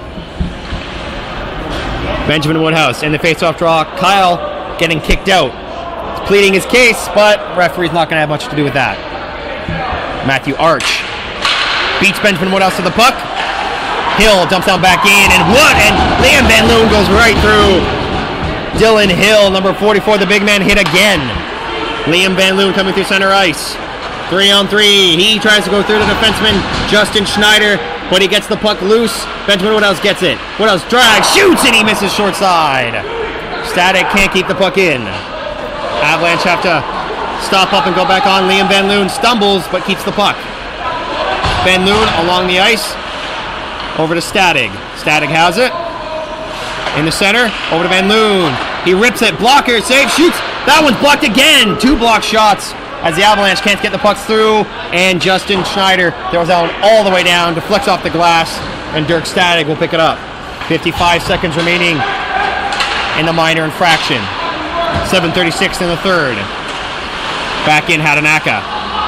Benjamin Woodhouse in the face-off draw. Kyle getting kicked out. He's pleading his case, but referee's not going to have much to do with that. Matthew Arch beats Benjamin Woodhouse to the puck. Hill dumps down back in, and Liam Van Loon goes right through Dylan Hill, number 44, the big man, hit again. Liam Van Loon coming through center ice. 3-on-3. He tries to go through the defenseman, Justin Schneider, but he gets the puck loose. Benjamin Woodhouse gets it. Woodhouse drags, shoots, and he misses short side. Static can't keep the puck in. Avalanche have to stop up and go back on. Liam Van Loon stumbles, but keeps the puck. Van Loon along the ice. Over to Stadig. Stadig has it. In the center, over to Van Loon. He rips it, blocker, save, shoots. That one's blocked again. 2 block shots as the Avalanche can't get the pucks through. And Justin Schneider throws that one all the way down, deflects off the glass, and Dirk Stadig will pick it up. 55 seconds remaining in the minor infraction. 7:36 in the third. Back in Hatanaka.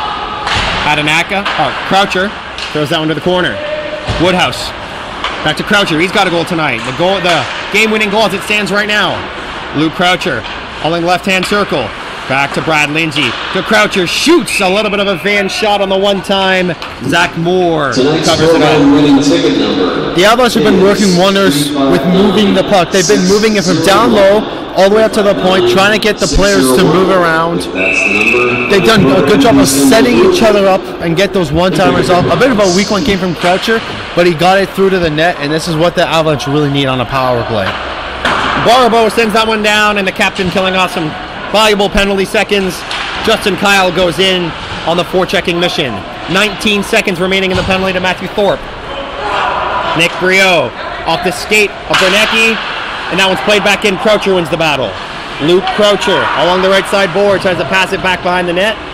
Croucher throws that one to the corner. Woodhouse. Back to Croucher. He's got a goal tonight. The game-winning goal as it stands right now. Luke Croucher, all in left-hand circle. Back to Brad Lindsay. To Croucher, shoots a little bit of a fan shot on the one-time. Zach Moore covers it up. The Avalanche have been working wonders with moving the puck. They've been moving it from down low all the way up to the point, trying to get the players to move around. They've done a good job of setting each other up and get those one-timers off. A bit of a weak one came from Croucher, but he got it through to the net, and this is what the Avalanche really need on a power play. Barbo sends that one down, and the captain killing off some valuable penalty seconds. Justin Kyle goes in on the forechecking mission. 19 seconds remaining in the penalty to Matthew Thorpe. Nick Brio off the skate of Bernecki, and that one's played back in. Croucher wins the battle. Luke Croucher along the right side board tries to pass it back behind the net.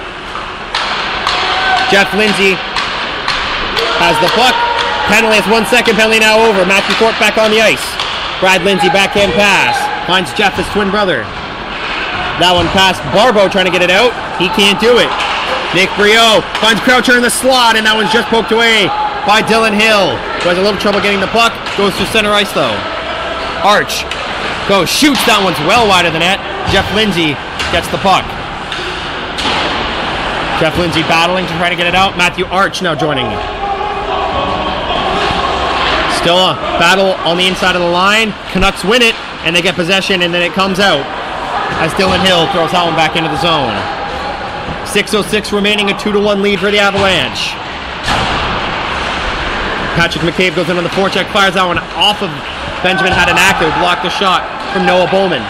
Jeff Lindsay has the puck. Penalty is 1 second. Penalty now over. Matthew Thorpe back on the ice. Brad Lindsay backhand pass. Finds Jeff, his twin brother. That one past Barbo trying to get it out. He can't do it. Nick Brio finds Croucher in the slot, and that one's just poked away by Dylan Hill, who has a little trouble getting the puck. Goes to center ice though. Arch goes, shoots. That one's well wide of the net. Jeff Lindsay gets the puck. Jeff Lindsay battling to try to get it out. Matthew Arch now joining. Still a battle on the inside of the line. Canucks win it, and they get possession, and then it comes out as Dylan Hill throws that one back into the zone. 6:06 remaining, a 2-1 lead for the Avalanche. Patrick McCabe goes in on the forecheck, fires that one off of Benjamin Hatanaka, who blocked the shot from Noah Bowman.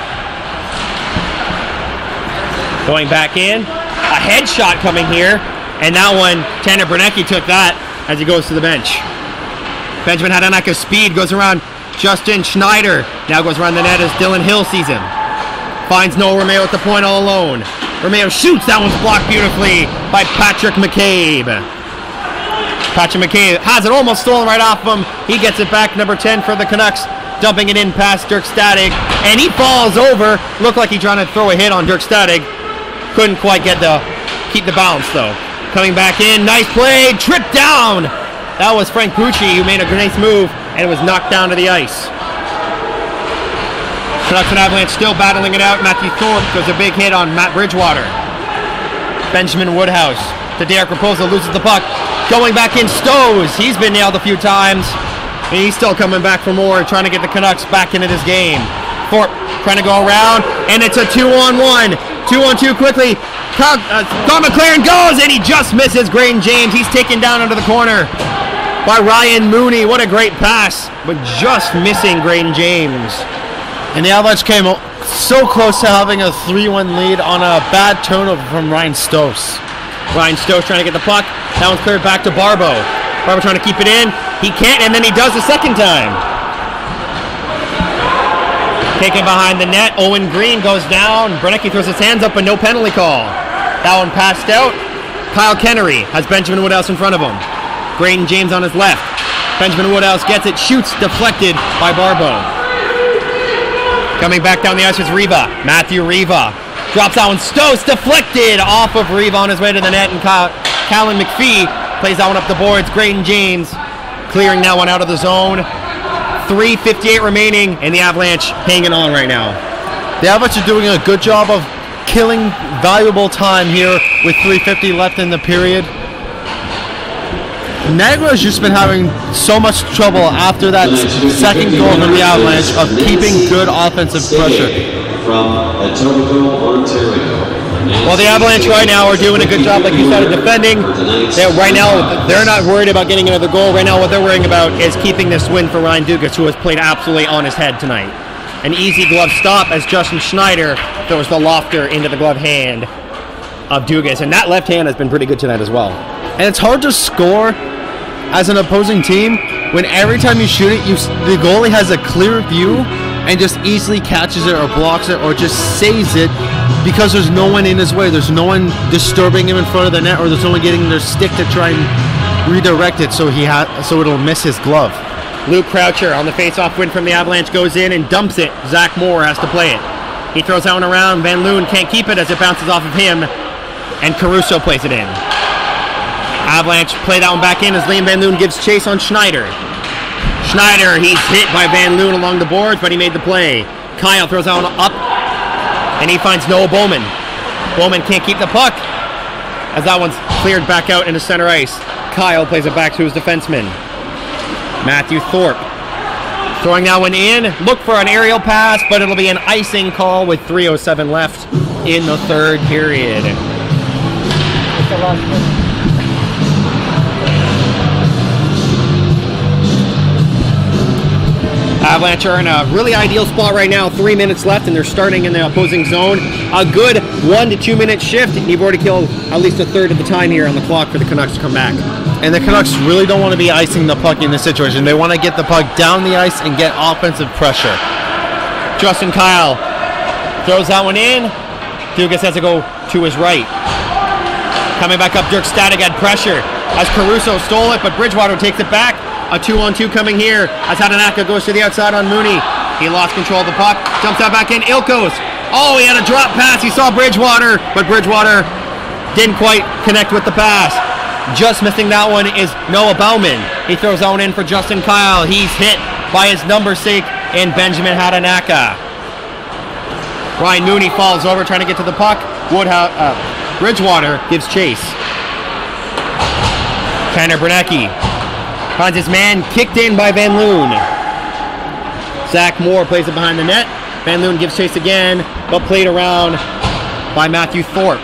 Going back in, a headshot coming here, and that one, Tanner Bernecki took that as he goes to the bench. Benjamin Hatanaka's speed goes around Justin Schneider, now goes around the net as Dylan Hill sees him. Finds Noah Romeo at the point all alone. Romeo shoots, that one's blocked beautifully by Patrick McCabe. Patrick McCabe has it almost stolen right off him. He gets it back, number 10 for the Canucks, dumping it in past Dirk Stadig, and he falls over. Looked like he's trying to throw a hit on Dirk Stadig. Couldn't quite keep the balance though. Coming back in, nice play, tripped down. That was Frank Pucci who made a nice move, and it was knocked down to the ice. Canucks and Avalanche still battling it out. Matthew Thorpe does a big hit on Matt Bridgewater. Benjamin Woodhouse to Derek Raposo, loses the puck. Going back in, Stows. He's been nailed a few times. And he's still coming back for more, trying to get the Canucks back into this game. Thorpe trying to go around, and it's a 2-on-1. 2-on-2 quickly. Don McLaren goes, and he just misses Graydon James. He's taken down under the corner by Ryan Mooney. What a great pass, but just missing Graydon James. And the Avalanche came so close to having a 3-1 lead on a bad turnover from Ryan Stows. Ryan Stows trying to get the puck. That one's cleared back to Barbeau. Barbeau trying to keep it in. He can't, and then he does the second time. Taken behind the net. Owen Green goes down. Brenecki throws his hands up, but no penalty call. That one passed out. Kyle Kennery has Benjamin Woodhouse in front of him. Graydon James on his left. Benjamin Woodhouse gets it, shoots, deflected by Barbeau. Coming back down the ice is Riva. Matthew Riva drops that one. Stows deflected off of Riva on his way to the net, and Callan McPhee plays that one up the boards. Graydon James clearing that one out of the zone. 3:58 remaining, and the Avalanche hanging on right now. The Avalanche are doing a good job of killing valuable time here with 3:50 left in the period. Niagara has just been having so much trouble after that second goal from the Avalanche of keeping good offensive pressure. From Etobicoke, Ontario. Well, the Avalanche right now are doing a good job, like you said, of defending. Right now, they're not worried about getting another goal. Right now, what they're worrying about is keeping this win for Ryan Dugas, who has played absolutely on his head tonight. An easy glove stop as Justin Schneider throws the lofter into the glove hand of Dugas, and that left hand has been pretty good tonight as well. And it's hard to score as an opposing team when every time you shoot it, the goalie has a clear view and just easily catches it or blocks it or just saves it because there's no one in his way. There's no one disturbing him in front of the net, or there's no one getting their stick to try and redirect it so it'll miss his glove. Luke Croucher on the face-off win from the Avalanche goes in and dumps it. Zach Moore has to play it. He throws that one around. Van Loon can't keep it as it bounces off of him, and Caruso plays it in. Avalanche play that one back in as Liam Van Loon gives chase on Schneider. Schneider, he's hit by Van Loon along the boards, but he made the play. Kyle throws that one up, and he finds Noah Bowman. Bowman can't keep the puck as that one's cleared back out into center ice. Kyle plays it back to his defenseman, Matthew Thorpe. Throwing that one in. Look for an aerial pass, but it'll be an icing call with 3:07 left in the third period. Avalanche are in a really ideal spot right now. 3 minutes left, and they're starting in the opposing zone. A good 1 to 2 minute shift, and you've already killed at least a third of the time here on the clock for the Canucks to come back. And the Canucks really don't want to be icing the puck in this situation. They want to get the puck down the ice and get offensive pressure. Justin Kyle throws that one in. Dugas has to go to his right. Coming back up, Dirk Static had pressure as Caruso stole it, but Bridgewater takes it back. A 2-on-2 coming here as Hatanaka goes to the outside on Mooney. He lost control of the puck. Jumps that back in. Ilkos. Oh, he had a drop pass. He saw Bridgewater, but Bridgewater didn't quite connect with the pass. Just missing that one is Noah Bauman. He throws that one in for Justin Kyle. He's hit by his namesake in Benjamin Hatanaka. Ryan Mooney falls over trying to get to the puck. Bridgewater gives chase. Tanner Bernecki finds his man, kicked in by Van Loon. Zach Moore plays it behind the net. Van Loon gives chase again, but played around by Matthew Thorpe.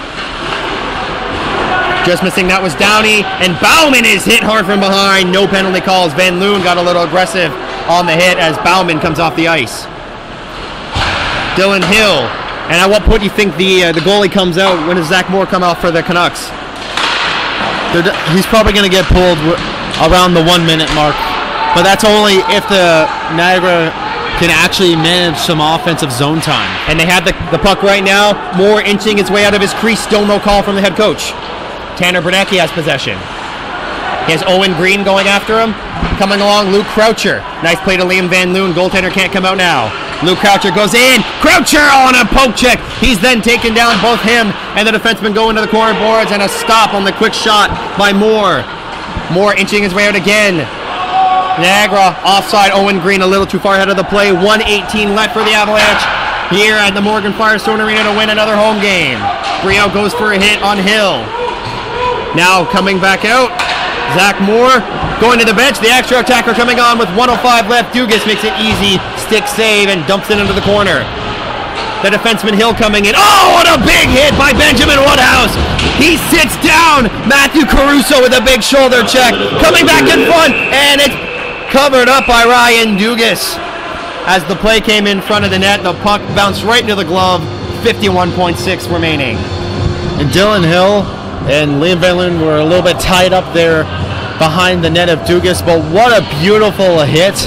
Just missing that was Downey, and Bauman is hit hard from behind. No penalty calls. Van Loon got a little aggressive on the hit as Bauman comes off the ice. Dylan Hill, and at what point do you think the goalie comes out? When does Zach Moore come out for the Canucks? He's probably going to get pulled around the 1 minute mark, but that's only if the Niagara can actually manage some offensive zone time. And they have the puck right now. Moore inching his way out of his crease. Still no call from the head coach. Tanner Bernecki has possession. He has Owen Green going after him. Coming along, Luke Croucher. Nice play to Liam Van Loon. Goaltender can't come out now. Luke Croucher goes in. Croucher on a poke check. He's then taken down. Both him and the defenseman go into the corner boards, and a stop on the quick shot by Moore. Moore inching his way out again. Niagara offside. Owen Green a little too far ahead of the play. 1:18 left for the Avalanche here at the Morgan Firestone Arena to win another home game. Brielle goes for a hit on Hill. Now coming back out, Zach Moore going to the bench. The extra attacker coming on with 1:05 left. Dugas makes it easy, stick save, and dumps it into the corner. The defenseman Hill coming in. Oh, what a big hit by Benjamin Woodhouse. He sits down. Matthew Caruso with a big shoulder check. Coming back in front, and it's covered up by Ryan Dugas. As the play came in front of the net, the puck bounced right into the glove. 51.6 remaining. And Dylan Hill and Liam Van Loon were a little bit tied up there behind the net of Dugas, but what a beautiful hit.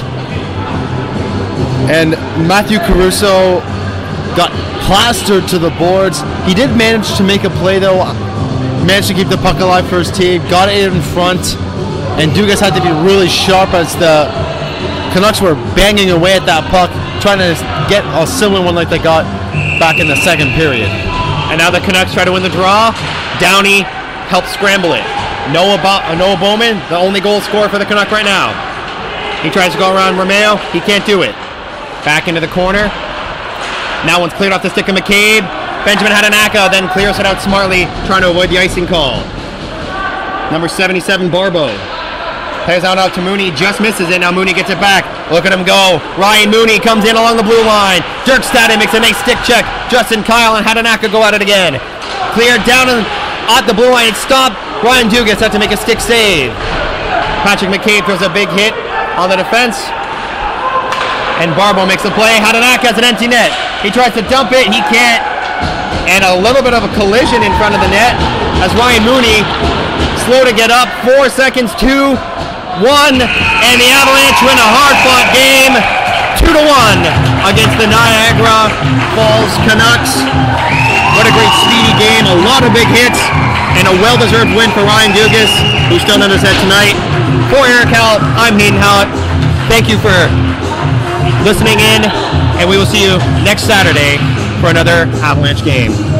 And Matthew Caruso got plastered to the boards. He did manage to make a play though, managed to keep the puck alive for his team, got it in front, and Dugas had to be really sharp as the Canucks were banging away at that puck, trying to get a similar one like they got back in the second period. And now the Canucks try to win the draw. Downey helps scramble it. Noah Bowman, the only goal scorer for the Canuck right now. He tries to go around Romeo. He can't do it. Back into the corner. Now one's cleared off the stick of McCabe. Benjamin Hadanaka then clears it out smartly, trying to avoid the icing call. Number 77, Barbeau. Plays out to Mooney, just misses it. Now Mooney gets it back. Look at him go. Ryan Mooney comes in along the blue line. Dirk Staden makes a nice stick check. Justin Kyle and Hadanaka go at it again. Cleared down at the blue line. It's stopped. Ryan Dugas had to make a stick save. Patrick McCabe throws a big hit on the defense. And Barbeau makes a play. Hadanaka has an empty net. He tries to dump it. He can't. And a little bit of a collision in front of the net as Ryan Mooney, slow to get up. 4 seconds, 2, 1. And the Avalanche win a hard-fought game. 2-1 against the Niagara Falls Canucks. What a great speedy game. A lot of big hits. And a well-deserved win for Ryan Dugas, who's still on his head tonight. For Eric Hallett, I'm Hayden Hallett. Thank you for listening in, and we will see you next Saturday for another Avalanche game.